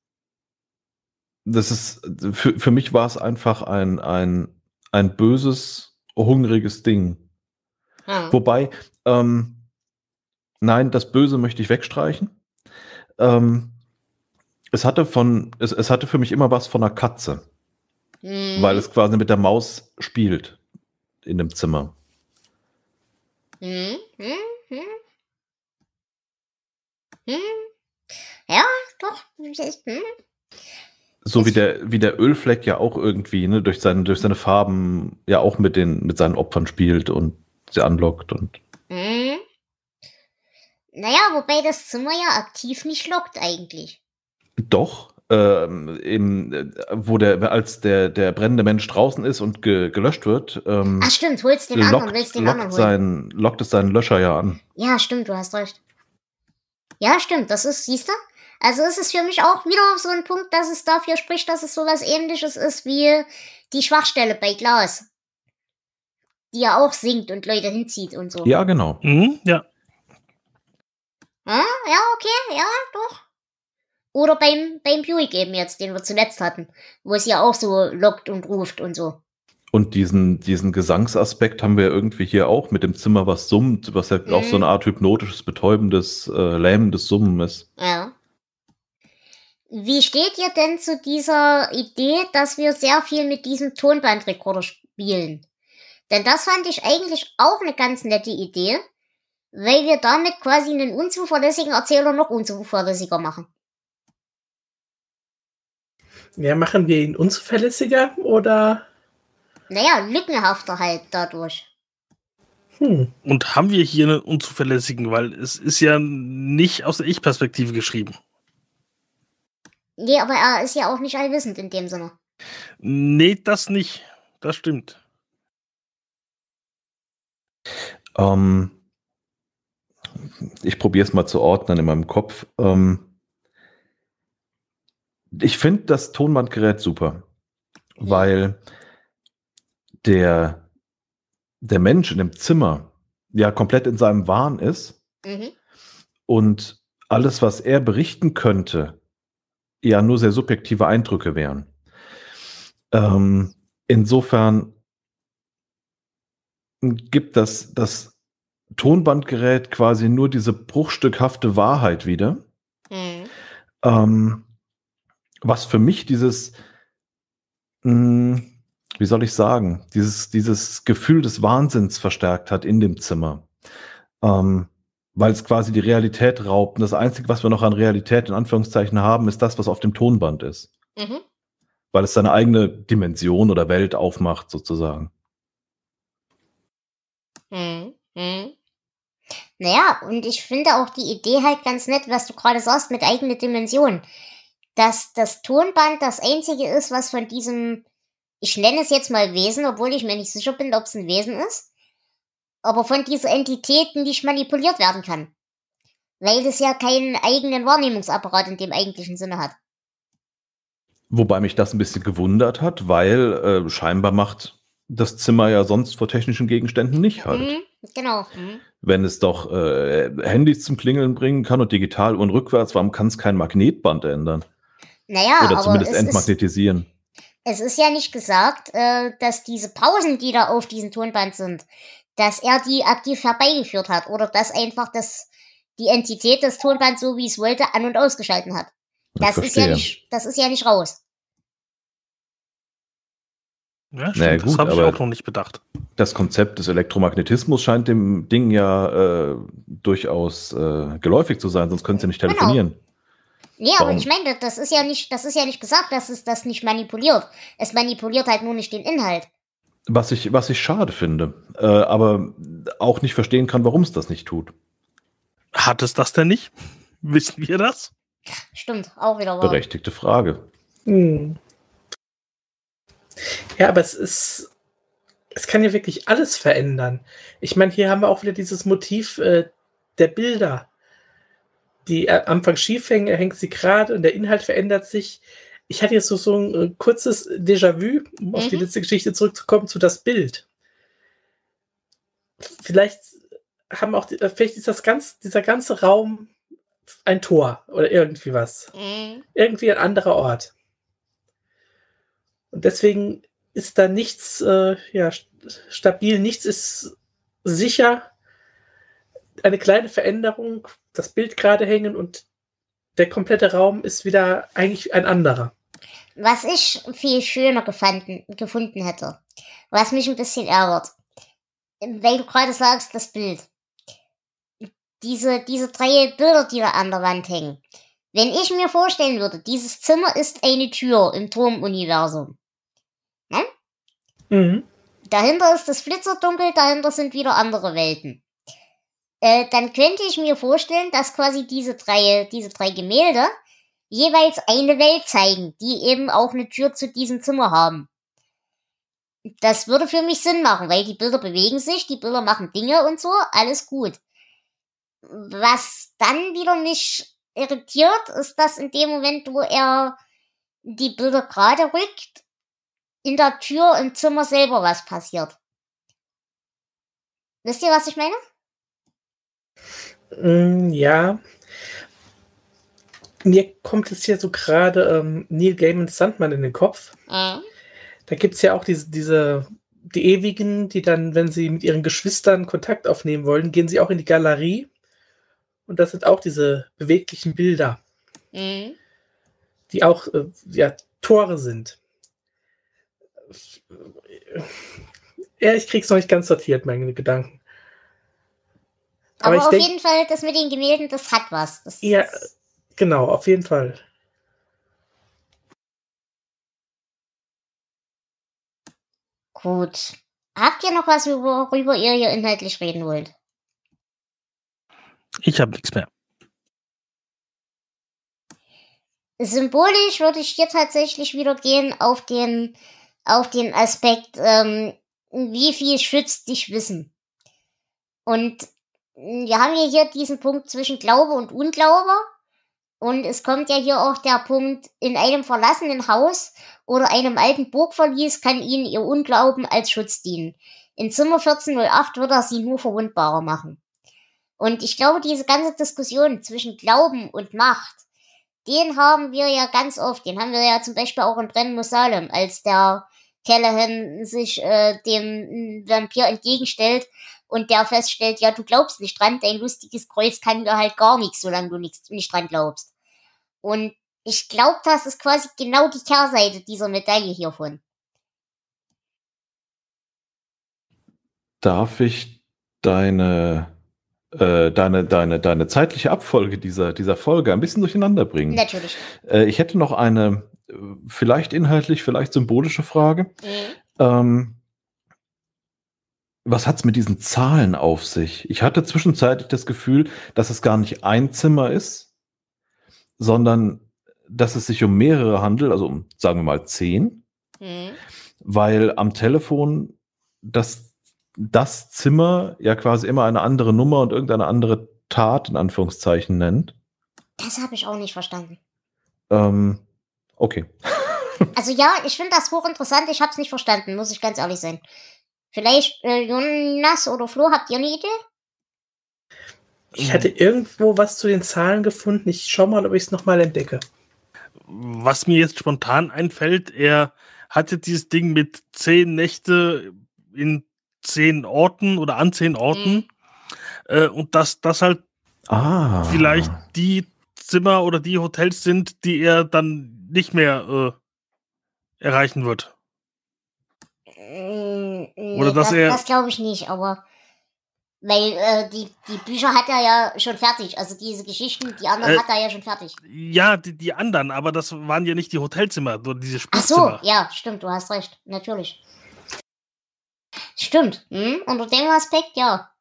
das ist, für, für mich war es einfach ein, ein, ein böses, hungriges Ding. Ah. Wobei, ähm, nein, das Böse möchte ich wegstreichen. Ähm, es hatte von, es, es hatte für mich immer was von einer Katze, Hm. weil es quasi mit der Maus spielt in dem Zimmer. Hm. Hm. Hm. Hm. Ja, doch. Hm. So wie der, wie der Ölfleck ja auch irgendwie, ne, durch seine, durch seine Farben ja auch mit den, mit seinen Opfern spielt und sie anlockt und. Hm. Naja, wobei das Zimmer ja aktiv nicht lockt eigentlich. Doch, ähm, eben, äh, wo der, als der, der brennende Mensch draußen ist und ge, gelöscht wird, ähm, Ach stimmt, holst den anderen, lockt, willst den anderen lockt, holen. sein, lockt es seinen Löscher ja an. Ja, stimmt, du hast recht. Ja, stimmt, das ist, siehst du? Also ist es für mich auch wieder so ein Punkt, dass es dafür spricht, dass es sowas Ähnliches ist wie die Schwachstelle bei Glas. Die ja auch sinkt und Leute hinzieht und so. Ja, genau. Mhm, ja. Ah, ja, okay, ja, doch. Oder beim, beim Buick eben jetzt, den wir zuletzt hatten, wo es ja auch so lockt und ruft und so. Und diesen, diesen Gesangsaspekt haben wir irgendwie hier auch mit dem Zimmer, was summt, was ja Mhm. auch so eine Art hypnotisches, betäubendes, äh, lähmendes Summen ist. Ja. Wie steht ihr denn zu dieser Idee, dass wir sehr viel mit diesem Tonbandrekorder spielen? Denn das fand ich eigentlich auch eine ganz nette Idee, weil wir damit quasi einen unzuverlässigen Erzähler noch unzuverlässiger machen. Ja, machen wir ihn unzuverlässiger oder? Naja, lückenhafter halt dadurch. Hm. Und haben wir hier einen unzuverlässigen, weil es ist ja nicht aus der Ich-Perspektive geschrieben. Nee, aber er ist ja auch nicht allwissend in dem Sinne. Nee, das nicht. Das stimmt. Ähm, ich probiere es mal zu ordnen in meinem Kopf. Ähm, ich finde das Tonbandgerät super, weil der, der Mensch in dem Zimmer ja komplett in seinem Wahn ist Mhm. und alles, was er berichten könnte, ja nur sehr subjektive Eindrücke wären. Ähm, insofern gibt das, das Tonbandgerät quasi nur diese bruchstückhafte Wahrheit wieder. Mhm. Ähm, was für mich dieses, mh, wie soll ich sagen, dieses, dieses Gefühl des Wahnsinns verstärkt hat in dem Zimmer. Ähm, weil es quasi die Realität raubt. Und das Einzige, was wir noch an Realität in Anführungszeichen haben, ist das, was auf dem Tonband ist. Mhm. Weil es seine eigene Dimension oder Welt aufmacht, sozusagen. Mhm. Mhm. Naja, und ich finde auch die Idee halt ganz nett, was du gerade sagst, mit eigener Dimension. Dass das Tonband das einzige ist, was von diesem, ich nenne es jetzt mal Wesen, obwohl ich mir nicht sicher bin, ob es ein Wesen ist, aber von dieser Entität nicht manipuliert werden kann. Weil es ja keinen eigenen Wahrnehmungsapparat in dem eigentlichen Sinne hat. Wobei mich das ein bisschen gewundert hat, weil äh, scheinbar macht das Zimmer ja sonst vor technischen Gegenständen nicht halt. Mhm, genau. Mhm. Wenn es doch äh, Handys zum Klingeln bringen kann und digital und rückwärts, warum kann es kein Magnetband ändern? Naja, Oder aber zumindest es ist, entmagnetisieren. es ist ja nicht gesagt, äh, dass diese Pausen, die da auf diesem Tonband sind, dass er die aktiv herbeigeführt hat oder dass einfach das, die Entität des Tonbands, so wie es wollte, an- und ausgeschalten hat. Ich Das ist ja verstehe. nicht, das ist ja nicht raus. Ja, Naja, stimmt. Das gut, habe ich aber auch noch nicht bedacht. das Konzept des Elektromagnetismus scheint dem Ding ja äh, durchaus äh, geläufig zu sein, sonst können sie nicht Genau. telefonieren. Nee, aber Warum? ich meine, das ist ja nicht, das ist ja nicht gesagt, dass es das nicht manipuliert. Es manipuliert halt nur nicht den Inhalt. Was ich, was ich schade finde, äh, aber auch nicht verstehen kann, warum es das nicht tut. Hat es das denn nicht? Wissen wir das? Stimmt, auch wieder wahr. Berechtigte Frage. Hm. Ja, aber es ist, es kann ja wirklich alles verändern. Ich meine, hier haben wir auch wieder dieses Motiv äh, der Bilder, die äh, am Anfang schief hängen, er hängt sie gerade und der Inhalt verändert sich. Ich hatte jetzt so, so ein äh, kurzes Déjà-vu, um auf die Mhm. letzte Geschichte zurückzukommen, zu das Bild. Vielleicht haben auch, die, äh, vielleicht ist das ganz, dieser ganze Raum ein Tor oder irgendwie was. Mhm. Irgendwie ein anderer Ort. Und deswegen ist da nichts äh, ja, st- stabil, nichts ist sicher. Eine kleine Veränderung, das Bild gerade hängen und der komplette Raum ist wieder eigentlich ein anderer. Was ich viel schöner gefanden, gefunden hätte, was mich ein bisschen ärgert, weil du gerade sagst, das Bild. Diese, diese drei Bilder, die da an der Wand hängen. Wenn ich mir vorstellen würde, dieses Zimmer ist eine Tür im Turmuniversum. Ne? Mhm. Dahinter ist das Flitzerdunkel, dahinter sind wieder andere Welten. Äh, dann könnte ich mir vorstellen, dass quasi diese drei, diese drei Gemälde jeweils eine Welt zeigen, die eben auch eine Tür zu diesem Zimmer haben. Das würde für mich Sinn machen, weil die Bilder bewegen sich, die Bilder machen Dinge und so, alles gut. Was dann wieder mich irritiert, ist, dass in dem Moment, wo er die Bilder gerade rückt, in der Tür im Zimmer selber was passiert. Wisst ihr, was ich meine? Mm, ja. Mir kommt jetzt hier so gerade ähm, Neil Gaiman's Sandman in den Kopf. Mhm. Da gibt es ja auch diese, diese, die Ewigen, die dann, wenn sie mit ihren Geschwistern Kontakt aufnehmen wollen, gehen sie auch in die Galerie. Und das sind auch diese beweglichen Bilder, Mhm. die auch äh, ja, Tore sind. Ja, ich krieg's noch nicht ganz sortiert, meine Gedanken. Aber, Aber ich auf denk- jeden Fall, das mit den Gemälden, das hat was. Das Ja, genau, auf jeden Fall. Gut. Habt ihr noch was, worüber ihr hier inhaltlich reden wollt? Ich habe nichts mehr. symbolisch würde ich hier tatsächlich wieder gehen auf den, auf den Aspekt, ähm, wie viel schützt dich Wissen? Und wir haben ja hier diesen Punkt zwischen Glaube und Unglaube. Und es kommt ja hier auch der Punkt, in einem verlassenen Haus oder einem alten Burgverlies kann ihnen ihr Unglauben als Schutz dienen. In Zimmer vierzehn null acht wird er sie nur verwundbarer machen. Und ich glaube, diese ganze Diskussion zwischen Glauben und Macht, den haben wir ja ganz oft. Den haben wir ja zum Beispiel auch in Brenn Salem, als der Callahan sich äh, dem Vampir entgegenstellt und der feststellt, ja, du glaubst nicht dran, dein lustiges Kreuz kann dir halt gar nichts, solange du nicht, nicht dran glaubst. Und ich glaube, das ist quasi genau die Kehrseite dieser Medaille hiervon. Darf ich deine, äh, deine, deine, deine zeitliche Abfolge dieser, dieser Folge ein bisschen durcheinander bringen? Natürlich. Äh, ich hätte noch eine, äh, vielleicht inhaltlich, vielleicht symbolische Frage. Mhm. Ähm, was hat's mit diesen Zahlen auf sich? Ich hatte zwischenzeitlich das Gefühl, dass es gar nicht ein Zimmer ist, sondern dass es sich um mehrere handelt, also um, sagen wir mal, zehn, Mhm. weil am Telefon das, das Zimmer ja quasi immer eine andere Nummer und irgendeine andere Tat in Anführungszeichen nennt. Das habe ich auch nicht verstanden. Ähm, okay. Also ja, ich finde das hochinteressant, ich habe es nicht verstanden, muss ich ganz ehrlich sein. Vielleicht, äh, Jonas oder Flo, habt ihr eine Idee? Ich hatte irgendwo was zu den Zahlen gefunden. Ich schau mal, ob ich es nochmal entdecke. Was mir jetzt spontan einfällt, er hatte dieses Ding mit zehn Nächte in zehn Orten oder an zehn Orten. Mhm. Äh, und dass das halt Ah. vielleicht die Zimmer oder die Hotels sind, die er dann nicht mehr äh, erreichen wird. Mm, nee, Oder dass das, er- das glaube ich nicht, aber weil äh, die, die Bücher hat er ja schon fertig, also diese Geschichten, die anderen Äh, hat er ja schon fertig. Ja, die, die anderen, aber das waren ja nicht die Hotelzimmer, nur diese Ach so, Spukzimmer. ja, stimmt, du hast recht, natürlich. Stimmt, hm? Unter dem Aspekt, ja.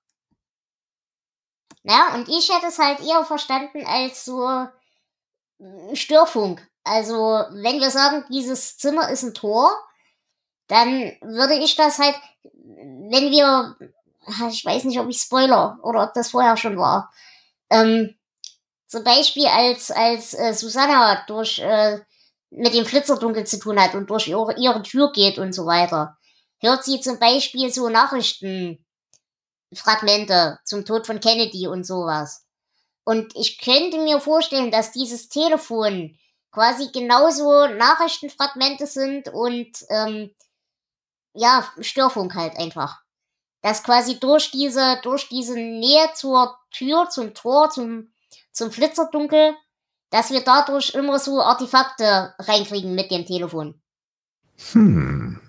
Ja, und ich hätte es halt eher verstanden als so mm, Störfunk. Also, wenn wir sagen, dieses Zimmer ist ein Tor, dann würde ich das halt, wenn wir, ich weiß nicht, ob ich Spoiler oder ob das vorher schon war, ähm, zum Beispiel als, als äh, Susanna durch, äh, mit dem Flitzerdunkel zu tun hat und durch ihre, ihre Tür geht und so weiter, hört sie zum Beispiel so Nachrichtenfragmente zum Tod von Kennedy und sowas. Und ich könnte mir vorstellen, dass dieses Telefon quasi genauso Nachrichtenfragmente sind und ähm, ja, Störfunk halt einfach. Dass quasi durch diese, durch diese Nähe zur Tür, zum Tor, zum, zum Flitzerdunkel, dass wir dadurch immer so Artefakte reinkriegen mit dem Telefon. Hm.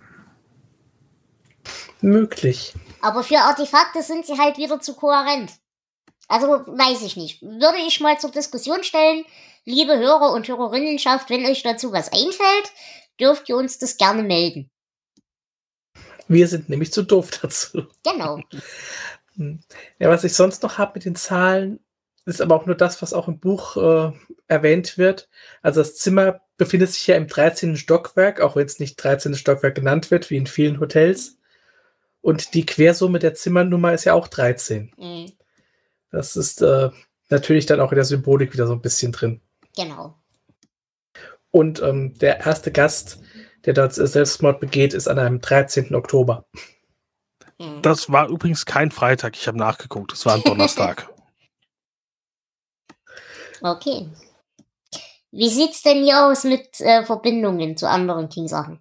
Möglich. Aber für Artefakte sind sie halt wieder zu kohärent. Also weiß ich nicht. Würde ich mal zur Diskussion stellen, liebe Hörer und Hörerinnenschaft, wenn euch dazu was einfällt, dürft ihr uns das gerne melden. Wir sind nämlich zu doof dazu. Genau. Ja, was ich sonst noch habe mit den Zahlen, ist aber auch nur das, was auch im Buch äh, erwähnt wird. Also das Zimmer befindet sich ja im dreizehnten Stockwerk, auch wenn es nicht dreizehntes Stockwerk genannt wird, wie in vielen Hotels. Und die Quersumme der Zimmernummer ist ja auch dreizehn. Mhm. Das ist äh, natürlich dann auch in der Symbolik wieder so ein bisschen drin. Genau. Und ähm, der erste Gast, der dort Selbstmord begeht, ist an einem dreizehnten Oktober. Mhm. Das war übrigens kein Freitag, ich habe nachgeguckt, es war ein Donnerstag. Okay. Wie sieht's denn hier aus mit äh, Verbindungen zu anderen King-Sachen?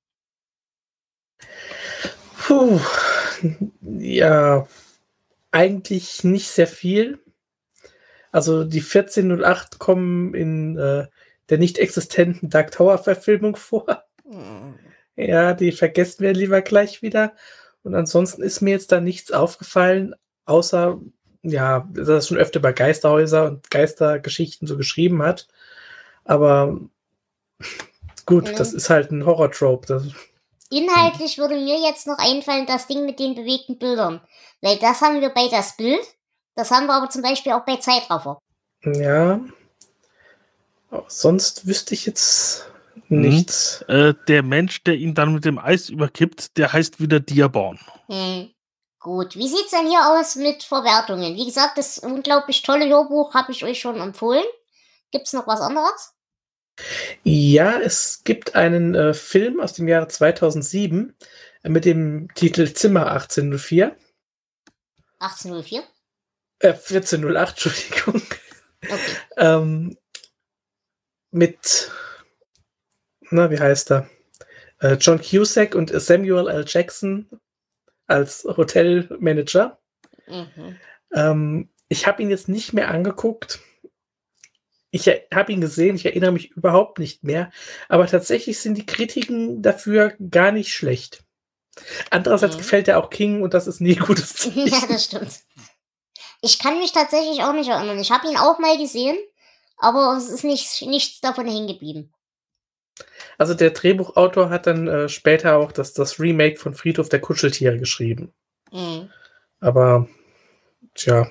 Puh, ja, eigentlich nicht sehr viel. Also die vierzehn null acht kommen in äh, der nicht existenten Dark Tower-Verfilmung vor. Mhm. Ja, die vergessen wir lieber gleich wieder. Und ansonsten ist mir jetzt da nichts aufgefallen, außer, ja, dass er schon öfter über Geisterhäuser und Geistergeschichten so geschrieben hat. Aber gut, Mhm. das ist halt ein Horror-Trope. Das, Inhaltlich würde mir jetzt noch einfallen, das Ding mit den bewegten Bildern. Weil das haben wir bei das Bild, das haben wir aber zum Beispiel auch bei Zeitraffer. ja. Sonst wüsste ich jetzt nichts. Mhm. Äh, der Mensch, der ihn dann mit dem Eis überkippt, der heißt wieder Dearborn. Hm. Gut, wie sieht's denn hier aus mit Verwertungen? Wie gesagt, das unglaublich tolle Hörbuch habe ich euch schon empfohlen. Gibt's noch was anderes? Ja, es gibt einen äh, Film aus dem Jahre zweitausendsieben äh, mit dem Titel Zimmer achtzehnhundertvier. achtzehnhundertvier? Äh, vierzehnhundertacht, Entschuldigung. Okay. ähm, mit, na, wie heißt er? Äh, John Cusack und Samuel L. Jackson als Hotelmanager. Mhm. Ähm, ich habe ihn jetzt nicht mehr angeguckt. Ich habe ihn gesehen, ich erinnere mich überhaupt nicht mehr. Aber tatsächlich sind die Kritiken dafür gar nicht schlecht. Andererseits Mhm. gefällt er auch King und das ist nie ein gutes Zeichen. Ja, das stimmt. Ich kann mich tatsächlich auch nicht erinnern. Ich habe ihn auch mal gesehen, aber es ist nicht, nichts davon hängen geblieben. Also der Drehbuchautor hat dann äh, später auch das, das Remake von Friedhof der Kuscheltiere geschrieben. Mhm. Aber, tja.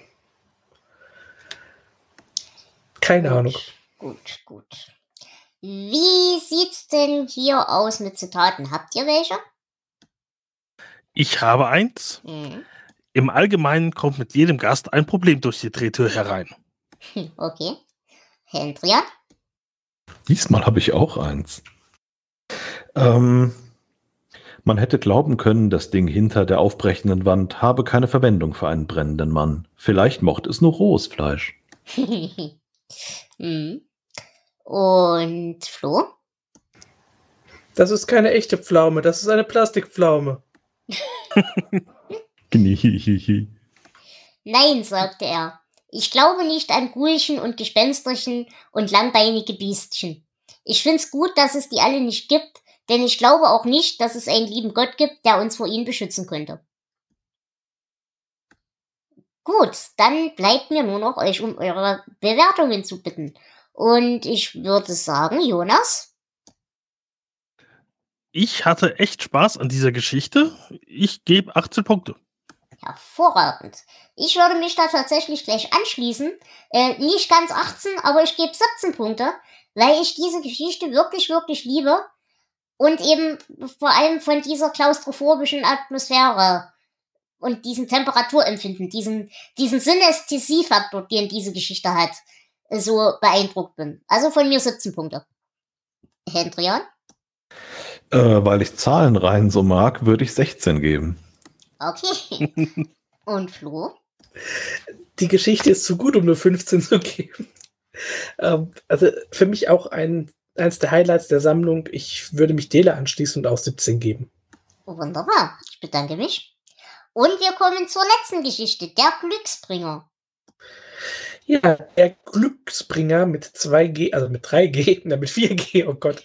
Keine Gut, Ahnung. Gut, gut. Wie sieht's denn hier aus mit Zitaten? Habt ihr welche? Ich habe eins. Mhm. Im Allgemeinen kommt mit jedem Gast ein Problem durch die Drehtür herein. Hm, okay. Hendrian? Diesmal habe ich auch eins. Ähm, man hätte glauben können, das Ding hinter der aufbrechenden Wand habe keine Verwendung für einen brennenden Mann. Vielleicht mochte es nur rohes Fleisch. mhm. Und Flo? Das ist keine echte Pflaume, das ist eine Plastikpflaume. Nein, sagte er. Ich glaube nicht an Gulchen und Gespensterchen und langbeinige Biestchen. Ich find's gut, dass es die alle nicht gibt, denn ich glaube auch nicht, dass es einen lieben Gott gibt, der uns vor ihnen beschützen könnte. Gut, dann bleibt mir nur noch, euch um eure Bewertungen zu bitten. Und ich würde sagen, Jonas? Ich hatte echt Spaß an dieser Geschichte. Ich gebe achtzehn Punkte. Hervorragend. Ich würde mich da tatsächlich gleich anschließen. Äh, nicht ganz achtzehn, aber ich gebe siebzehn Punkte, weil ich diese Geschichte wirklich, wirklich liebe und eben vor allem von dieser klaustrophobischen Atmosphäre und diesem Temperaturempfinden, diesen, diesen Synästhesiefaktor, den diese Geschichte hat, so beeindruckt bin. Also von mir siebzehn Punkte. Hendrian? Äh, weil ich Zahlenreihen so mag, würde ich sechzehn geben. Okay. Und Flo? Die Geschichte ist zu gut, um nur fünfzehn zu geben. Ähm, also für mich auch ein, eins der Highlights der Sammlung. Ich würde mich Dele anschließen und auch siebzehn geben. Wunderbar. Ich bedanke mich. Und wir kommen zur letzten Geschichte, der Glücksbringer. Ja, der Glücksbringer mit zwei G, also mit drei G, na, mit vier G, oh Gott.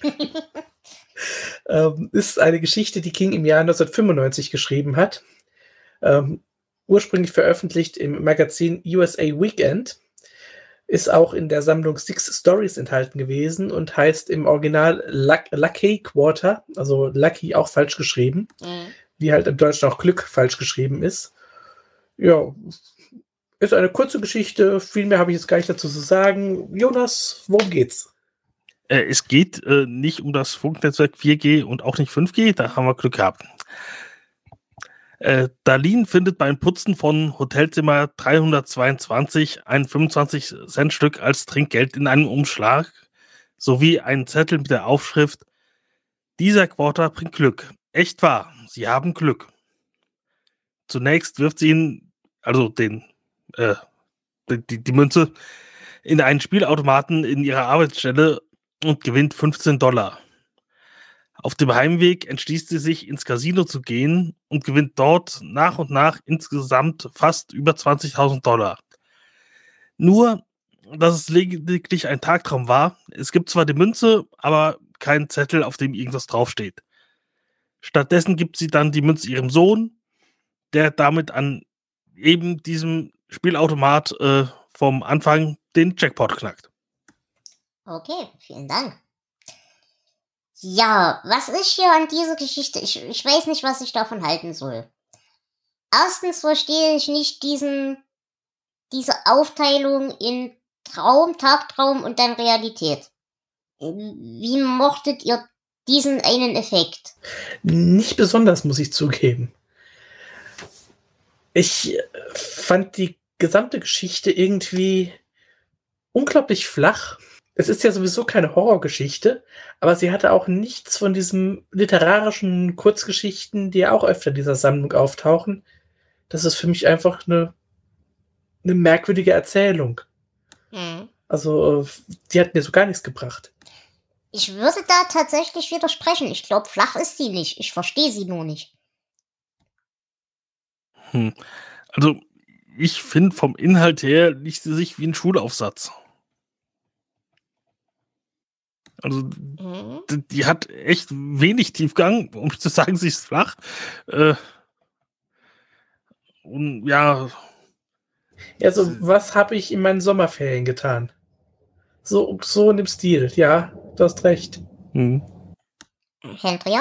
ähm, ist eine Geschichte, die King im Jahr neunzehnhundertfünfundneunzig geschrieben hat. Ähm, ursprünglich veröffentlicht im Magazin U S A Weekend. Ist auch in der Sammlung Six Stories enthalten gewesen und heißt im Original Luck, Lucky Quarter, also Lucky auch falsch geschrieben, Mhm. wie halt im Deutschen auch Glück falsch geschrieben ist. Ja, ist eine kurze Geschichte, viel mehr habe ich jetzt gar nicht dazu zu sagen. Jonas, worum geht's? Äh, es geht äh, nicht um das Funknetzwerk vier G und auch nicht fünf G, da haben wir Glück gehabt. Äh, Darlene findet beim Putzen von Hotelzimmer dreihundertzweiundzwanzig ein fünfundzwanzig Cent Stück als Trinkgeld in einem Umschlag sowie einen Zettel mit der Aufschrift: Dieser Quarter bringt Glück. Echt wahr, Sie haben Glück. Zunächst wirft sie ihn, also den, äh, die, die Münze, in einen Spielautomaten in ihrer Arbeitsstelle und gewinnt fünfzehn Dollar. Auf dem Heimweg entschließt sie sich, ins Casino zu gehen und gewinnt dort nach und nach insgesamt fast über zwanzigtausend Dollar. Nur, dass es lediglich ein Tagtraum war. Es gibt zwar die Münze, aber keinen Zettel, auf dem irgendwas draufsteht. Stattdessen gibt sie dann die Münze ihrem Sohn, der damit an eben diesem Spielautomat äh, vom Anfang den Jackpot knackt. Okay, vielen Dank. Ja, was ist hier an dieser Geschichte? Ich, ich weiß nicht, was ich davon halten soll. Erstens verstehe ich nicht diesen, diese Aufteilung in Traum, Tagtraum und dann Realität. Wie mochtet ihr diesen einen Effekt? Nicht besonders, muss ich zugeben. Ich fand die gesamte Geschichte irgendwie unglaublich flach. Es ist ja sowieso keine Horrorgeschichte, aber sie hatte auch nichts von diesen literarischen Kurzgeschichten, die ja auch öfter in dieser Sammlung auftauchen. Das ist für mich einfach eine, eine merkwürdige Erzählung. Hm. Also, die hat mir so gar nichts gebracht. Ich würde da tatsächlich widersprechen. Ich glaube, flach ist sie nicht. Ich verstehe sie nur nicht. Hm. Also, ich finde vom Inhalt her liest sie sich wie ein Schulaufsatz. Also, Mhm. d- die hat echt wenig Tiefgang, um nicht zu sagen, sie ist flach. Äh, und ja, Also, was habe ich in meinen Sommerferien getan? So, so in dem Stil, ja, du hast recht. hm. Hendrian?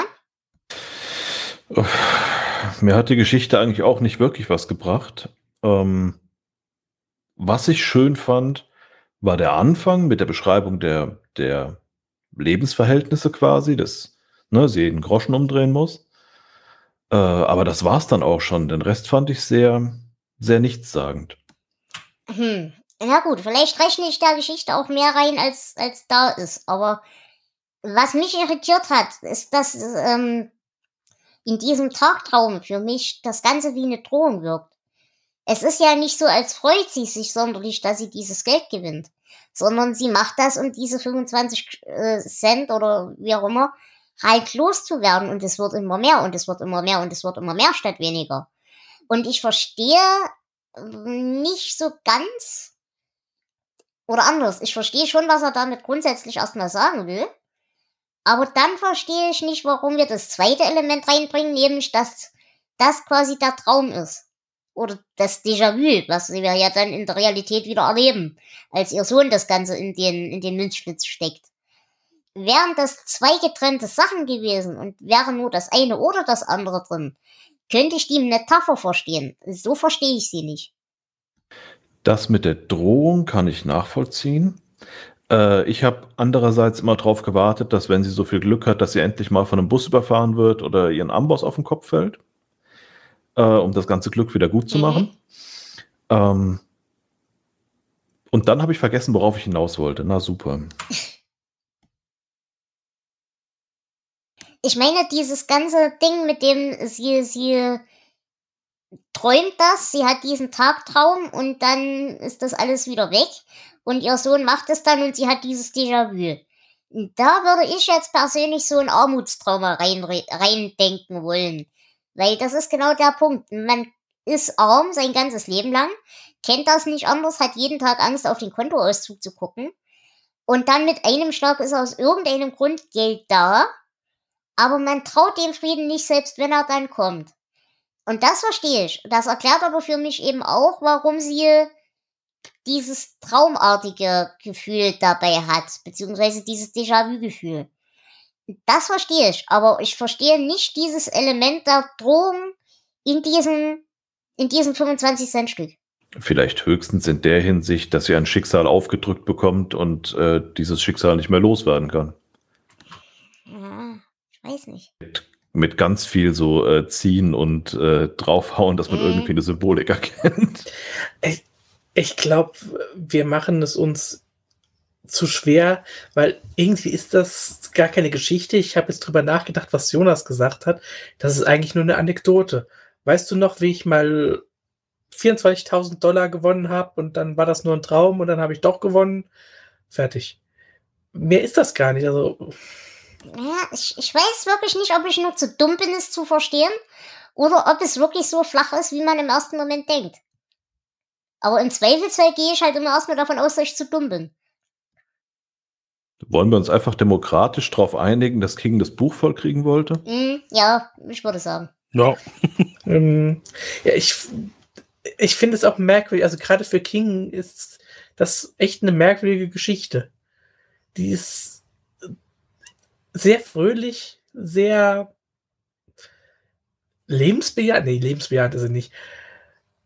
Mir hat die Geschichte eigentlich auch nicht wirklich was gebracht. Ähm, was ich schön fand, war der Anfang mit der Beschreibung der, der Lebensverhältnisse quasi, dass ne, sie jeden Groschen umdrehen muss. Äh, aber das war's dann auch schon. Den Rest fand ich sehr, sehr nichtssagend. Hm. Na gut, vielleicht rechne ich der Geschichte auch mehr rein, als, als da ist. Aber was mich irritiert hat, ist, dass ähm, in diesem Tagtraum für mich das Ganze wie eine Drohung wirkt. Es ist ja nicht so, als freut sie sich sonderlich, dass sie dieses Geld gewinnt, sondern sie macht das, um diese fünfundzwanzig äh, Cent oder wie auch immer halt loszuwerden. Und es wird immer mehr und es wird immer mehr und es wird immer mehr statt weniger. Und ich verstehe nicht so ganz, oder anders, ich verstehe schon, was er damit grundsätzlich erstmal sagen will. Aber dann verstehe ich nicht, warum wir das zweite Element reinbringen, nämlich, dass das quasi der Traum ist. Oder das Déjà-vu, was wir ja dann in der Realität wieder erleben, als ihr Sohn das Ganze in den, in den Münzschlitz steckt. Wären das zwei getrennte Sachen gewesen und wäre nur das eine oder das andere drin, könnte ich die Metapher verstehen. So verstehe ich sie nicht. Das mit der Drohung kann ich nachvollziehen. Äh, ich habe andererseits immer darauf gewartet, dass wenn sie so viel Glück hat, dass sie endlich mal von einem Bus überfahren wird oder ihren Amboss auf den Kopf fällt, äh, um das ganze Glück wieder gut zu Mhm. machen. Ähm, und dann habe ich vergessen, worauf ich hinaus wollte. Na super. Ich meine, dieses ganze Ding, mit dem sie, sie träumt das, sie hat diesen Tagtraum und dann ist das alles wieder weg und ihr Sohn macht es dann und sie hat dieses Déjà-vu. Da würde ich jetzt persönlich so ein Armutstrauma rein, reindenken wollen, weil das ist genau der Punkt. Man ist arm sein ganzes Leben lang, kennt das nicht anders, hat jeden Tag Angst, auf den Kontoauszug zu gucken und dann mit einem Schlag ist aus irgendeinem Grund Geld da, aber man traut dem Frieden nicht, selbst wenn er dann kommt. Und das verstehe ich. Das erklärt aber für mich eben auch, warum sie dieses traumartige Gefühl dabei hat, beziehungsweise dieses Déjà-vu-Gefühl. Das verstehe ich, aber ich verstehe nicht dieses Element der Drohung in diesem, in diesem fünfundzwanzig Cent Stück. Vielleicht höchstens in der Hinsicht, dass sie ein Schicksal aufgedrückt bekommt und äh, dieses Schicksal nicht mehr loswerden kann. Ja, ich weiß nicht. Mit ganz viel so äh, ziehen und äh, draufhauen, dass man Mhm. irgendwie eine Symbolik erkennt. Ich, ich glaube, wir machen es uns zu schwer, weil irgendwie ist das gar keine Geschichte. Ich habe jetzt drüber nachgedacht, was Jonas gesagt hat. Das ist eigentlich nur eine Anekdote. Weißt du noch, wie ich mal vierundzwanzigtausend Dollar gewonnen habe und dann war das nur ein Traum und dann habe ich doch gewonnen? Fertig. Mehr ist das gar nicht. Also, Ja, ich, ich weiß wirklich nicht, ob ich nur zu dumm bin, es zu verstehen, oder ob es wirklich so flach ist, wie man im ersten Moment denkt. Aber im Zweifelsfall gehe ich halt immer erstmal davon aus, dass ich zu dumm bin. Wollen wir uns einfach demokratisch darauf einigen, dass King das Buch vollkriegen wollte? Hm, ja, ich würde sagen. Ja. ähm, ja, ich, ich finde es auch merkwürdig. Also gerade für King ist das echt eine merkwürdige Geschichte. Die ist sehr fröhlich, sehr lebensbejahend. Nee, lebensbejahend ist sie nicht.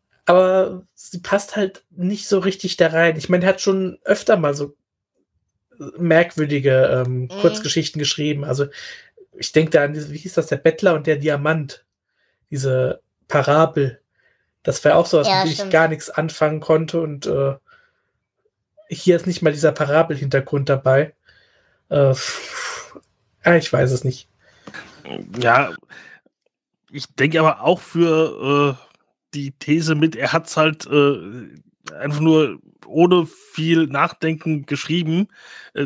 Aber sie passt halt nicht so richtig da rein. Ich meine, er hat schon öfter mal so merkwürdige ähm, Mhm. Kurzgeschichten geschrieben. Also ich denke da an, diese- wie hieß das, der Bettler und der Diamant, diese Parabel. Das wäre auch sowas, Ja, mit dem ich stimmt. gar nichts anfangen konnte und äh, hier ist nicht mal dieser Parabelhintergrund dabei. Äh, pff, ja, ich weiß es nicht. Ja, ich denke aber auch für äh, die These mit, er hat es halt äh, einfach nur ohne viel Nachdenken geschrieben. Äh,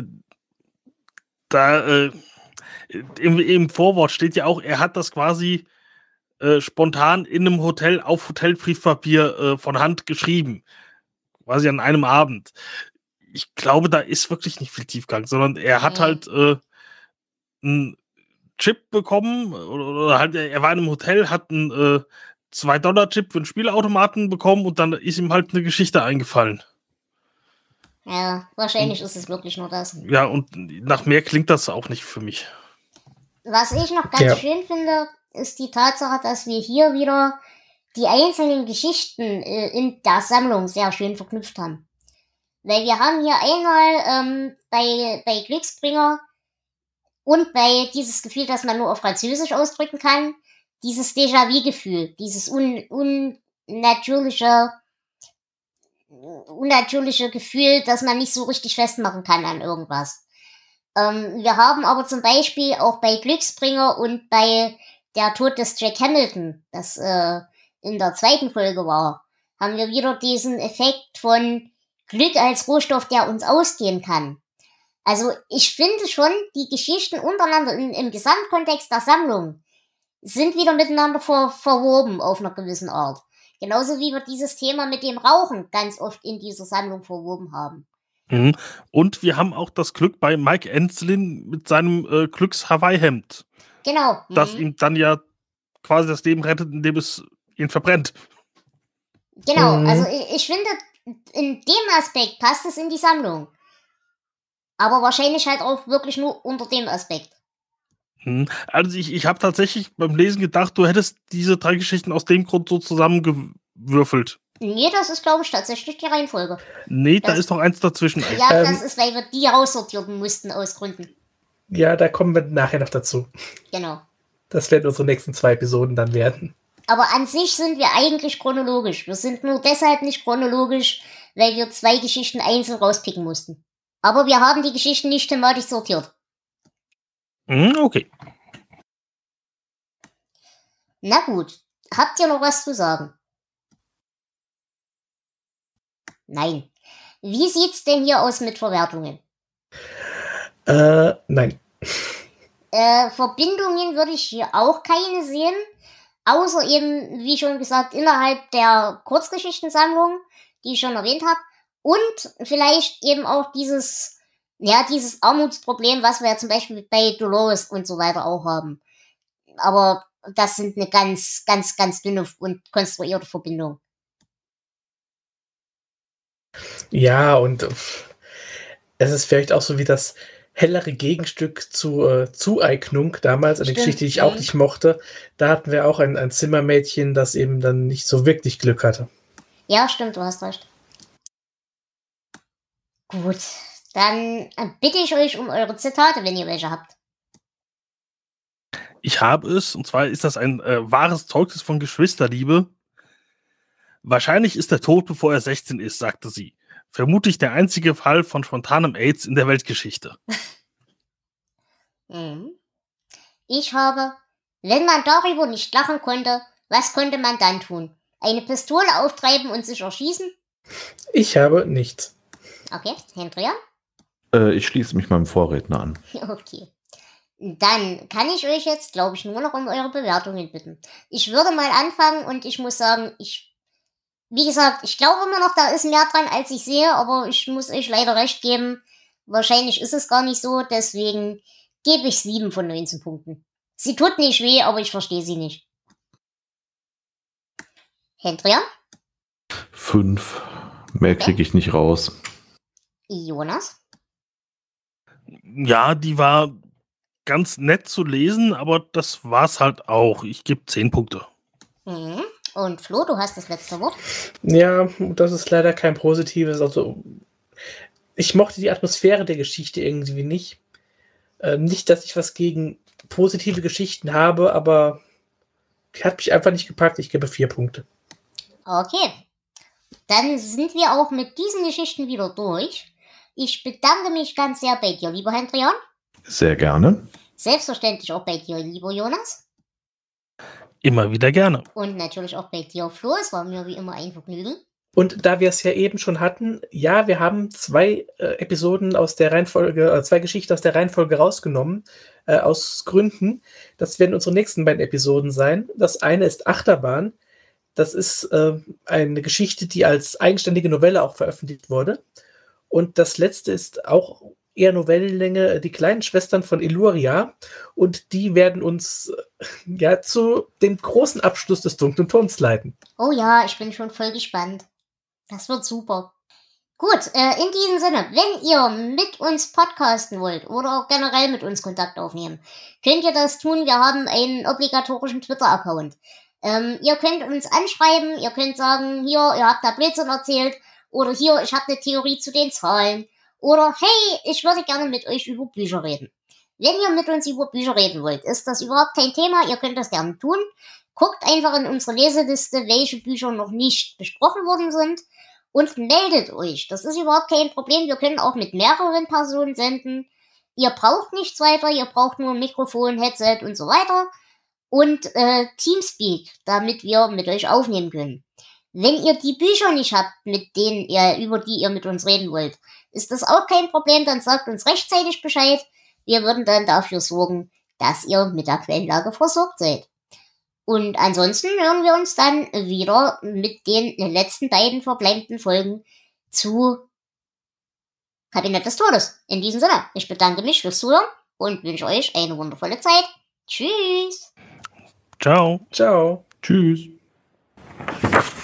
da äh, im, im Vorwort steht ja auch, er hat das quasi äh, spontan in einem Hotel auf Hotelbriefpapier äh, von Hand geschrieben. Quasi an einem Abend. Ich glaube, da ist wirklich nicht viel Tiefgang, sondern er hat Nee. halt äh, einen Chip bekommen oder, oder halt, er war in einem Hotel, hat einen äh, zwei Dollar Chip für einen Spielautomaten bekommen und dann ist ihm halt eine Geschichte eingefallen. Ja, wahrscheinlich ist es wirklich nur das. Ja, und nach mehr klingt das auch nicht für mich. Was ich noch ganz Ja. schön finde, ist die Tatsache, dass wir hier wieder die einzelnen Geschichten äh, in der Sammlung sehr schön verknüpft haben. Weil wir haben hier einmal ähm, bei, bei Glücksbringer und bei dieses Gefühl, das man nur auf Französisch ausdrücken kann, dieses Déjà-vu-Gefühl, dieses un, unnatürliche, unnatürliche Gefühl, das man nicht so richtig festmachen kann an irgendwas. Ähm, wir haben aber zum Beispiel auch bei Glücksbringer und bei der Tod des Jack Hamilton, das äh, in der zweiten Folge war, haben wir wieder diesen Effekt von Glück als Rohstoff, der uns ausgehen kann. Also ich finde schon, die Geschichten untereinander in, im Gesamtkontext der Sammlung sind wieder miteinander ver, verwoben auf einer gewissen Art. Genauso wie wir dieses Thema mit dem Rauchen ganz oft in dieser Sammlung verwoben haben. Mhm. Und wir haben auch das Glück bei Mike Enslin mit seinem äh, Glücks-Hawaii-Hemd, Genau. das Mhm. ihm dann ja quasi das Leben rettet, indem es ihn verbrennt. Genau, Mhm. also ich, ich finde, in dem Aspekt passt es in die Sammlung. Aber wahrscheinlich halt auch wirklich nur unter dem Aspekt. Mhm. Also ich, ich habe tatsächlich beim Lesen gedacht, du hättest diese drei Geschichten aus dem Grund so zusammengewürfelt. Nee, das ist, glaube ich, tatsächlich die Reihenfolge. Nee, da Das- ist noch eins dazwischen. eigentlich. Ja, Ähm. das ist, weil wir die raussortieren mussten aus Gründen. Ja, da kommen wir nachher noch dazu. Genau. Das werden unsere nächsten zwei Episoden dann werden. Aber an sich sind wir eigentlich chronologisch. Wir sind nur deshalb nicht chronologisch, weil wir zwei Geschichten einzeln rauspicken mussten. Aber wir haben die Geschichten nicht thematisch sortiert. Mhm, okay. Na gut, habt ihr noch was zu sagen? Nein. Wie sieht's denn hier aus mit Verwertungen? Äh, nein. Äh, Verbindungen würde ich hier auch keine sehen. Außer eben, wie schon gesagt, innerhalb der Kurzgeschichtensammlung, die ich schon erwähnt habe. Und vielleicht eben auch dieses, ja, dieses Armutsproblem, was wir ja zum Beispiel bei Dolores und so weiter auch haben. Aber das sind eine ganz, ganz, ganz dünne und konstruierte Verbindung. Ja, und äh, es ist vielleicht auch so wie das hellere Gegenstück zu äh, Zueignung damals, eine Stimmt, Geschichte, die ich auch mhm. nicht mochte. Da hatten wir auch ein, ein Zimmermädchen, das eben dann nicht so wirklich Glück hatte. Ja, stimmt, du hast recht. Gut, dann bitte ich euch um eure Zitate, wenn ihr welche habt. Ich habe es, und zwar ist das ein äh, wahres Zeugnis von Geschwisterliebe. Wahrscheinlich ist er tot, bevor er sechzehn ist, sagte sie. Vermutlich der einzige Fall von spontanem AIDS in der Weltgeschichte. Mhm. Ich habe, wenn man darüber nicht lachen konnte, was konnte man dann tun? Eine Pistole auftreiben und sich erschießen? Ich habe nichts. Okay, Hendria? Äh, ich schließe mich meinem Vorredner an. Okay. Dann kann ich euch jetzt, glaube ich, nur noch um eure Bewertungen bitten. Ich würde mal anfangen und ich muss sagen, ich, wie gesagt, ich glaube immer noch, da ist mehr dran, als ich sehe, aber ich muss euch leider recht geben. Wahrscheinlich ist es gar nicht so, deswegen gebe ich sieben von neunzehn Punkten. Sie tut nicht weh, aber ich verstehe sie nicht. Hendria? Fünf. Mehr kriege ich nicht raus. Jonas? Ja, die war ganz nett zu lesen, aber das war's halt auch. Ich gebe zehn Punkte. Mhm. Und Flo, du hast das letzte Wort. Ja, das ist leider kein positives. Also ich mochte die Atmosphäre der Geschichte irgendwie nicht. Äh, nicht, dass ich was gegen positive Geschichten habe, aber die hat mich einfach nicht gepackt. Ich gebe vier Punkte. Okay. Dann sind wir auch mit diesen Geschichten wieder durch. Ich bedanke mich ganz sehr bei dir, lieber Hendrian. Sehr gerne. Selbstverständlich auch bei dir, lieber Jonas. Immer wieder gerne. Und natürlich auch bei dir, Flo. Es war mir wie immer ein Vergnügen. Und da wir es ja eben schon hatten, ja, wir haben zwei äh, Episoden aus der Reihenfolge, äh, zwei Geschichten aus der Reihenfolge rausgenommen, äh, aus Gründen. Das werden unsere nächsten beiden Episoden sein. Das eine ist Achterbahn. Das ist äh, eine Geschichte, die als eigenständige Novelle auch veröffentlicht wurde. Und das letzte ist auch eher Novellenlänge, Die kleinen Schwestern von Eluria. Und die werden uns äh, ja zu dem großen Abschluss des Dunklen Turms leiten. Oh ja, ich bin schon voll gespannt. Das wird super. Gut, äh, in diesem Sinne, wenn ihr mit uns podcasten wollt oder auch generell mit uns Kontakt aufnehmen, könnt ihr das tun. Wir haben einen obligatorischen Twitter-Account. Ähm, ihr könnt uns anschreiben, ihr könnt sagen, hier, ihr habt da Blödsinn erzählt, oder hier, ich habe eine Theorie zu den Zahlen, oder hey, ich würde gerne mit euch über Bücher reden. Wenn ihr mit uns über Bücher reden wollt, ist das überhaupt kein Thema, ihr könnt das gerne tun. Guckt einfach in unsere Leseliste, welche Bücher noch nicht besprochen worden sind, und meldet euch. Das ist überhaupt kein Problem, wir können auch mit mehreren Personen senden. Ihr braucht nichts weiter, ihr braucht nur ein Mikrofon, Headset und so weiter. Und äh, Teamspeak, damit wir mit euch aufnehmen können. Wenn ihr die Bücher nicht habt, mit denen ihr, über die ihr mit uns reden wollt, ist das auch kein Problem, dann sagt uns rechtzeitig Bescheid. Wir würden dann dafür sorgen, dass ihr mit der Quellenlage versorgt seid. Und ansonsten hören wir uns dann wieder mit den letzten beiden verbleibenden Folgen zu Kabinett des Todes. In diesem Sinne, ich bedanke mich fürs Zuhören und wünsche euch eine wundervolle Zeit. Tschüss! Ciao. Ciao. Tschüss.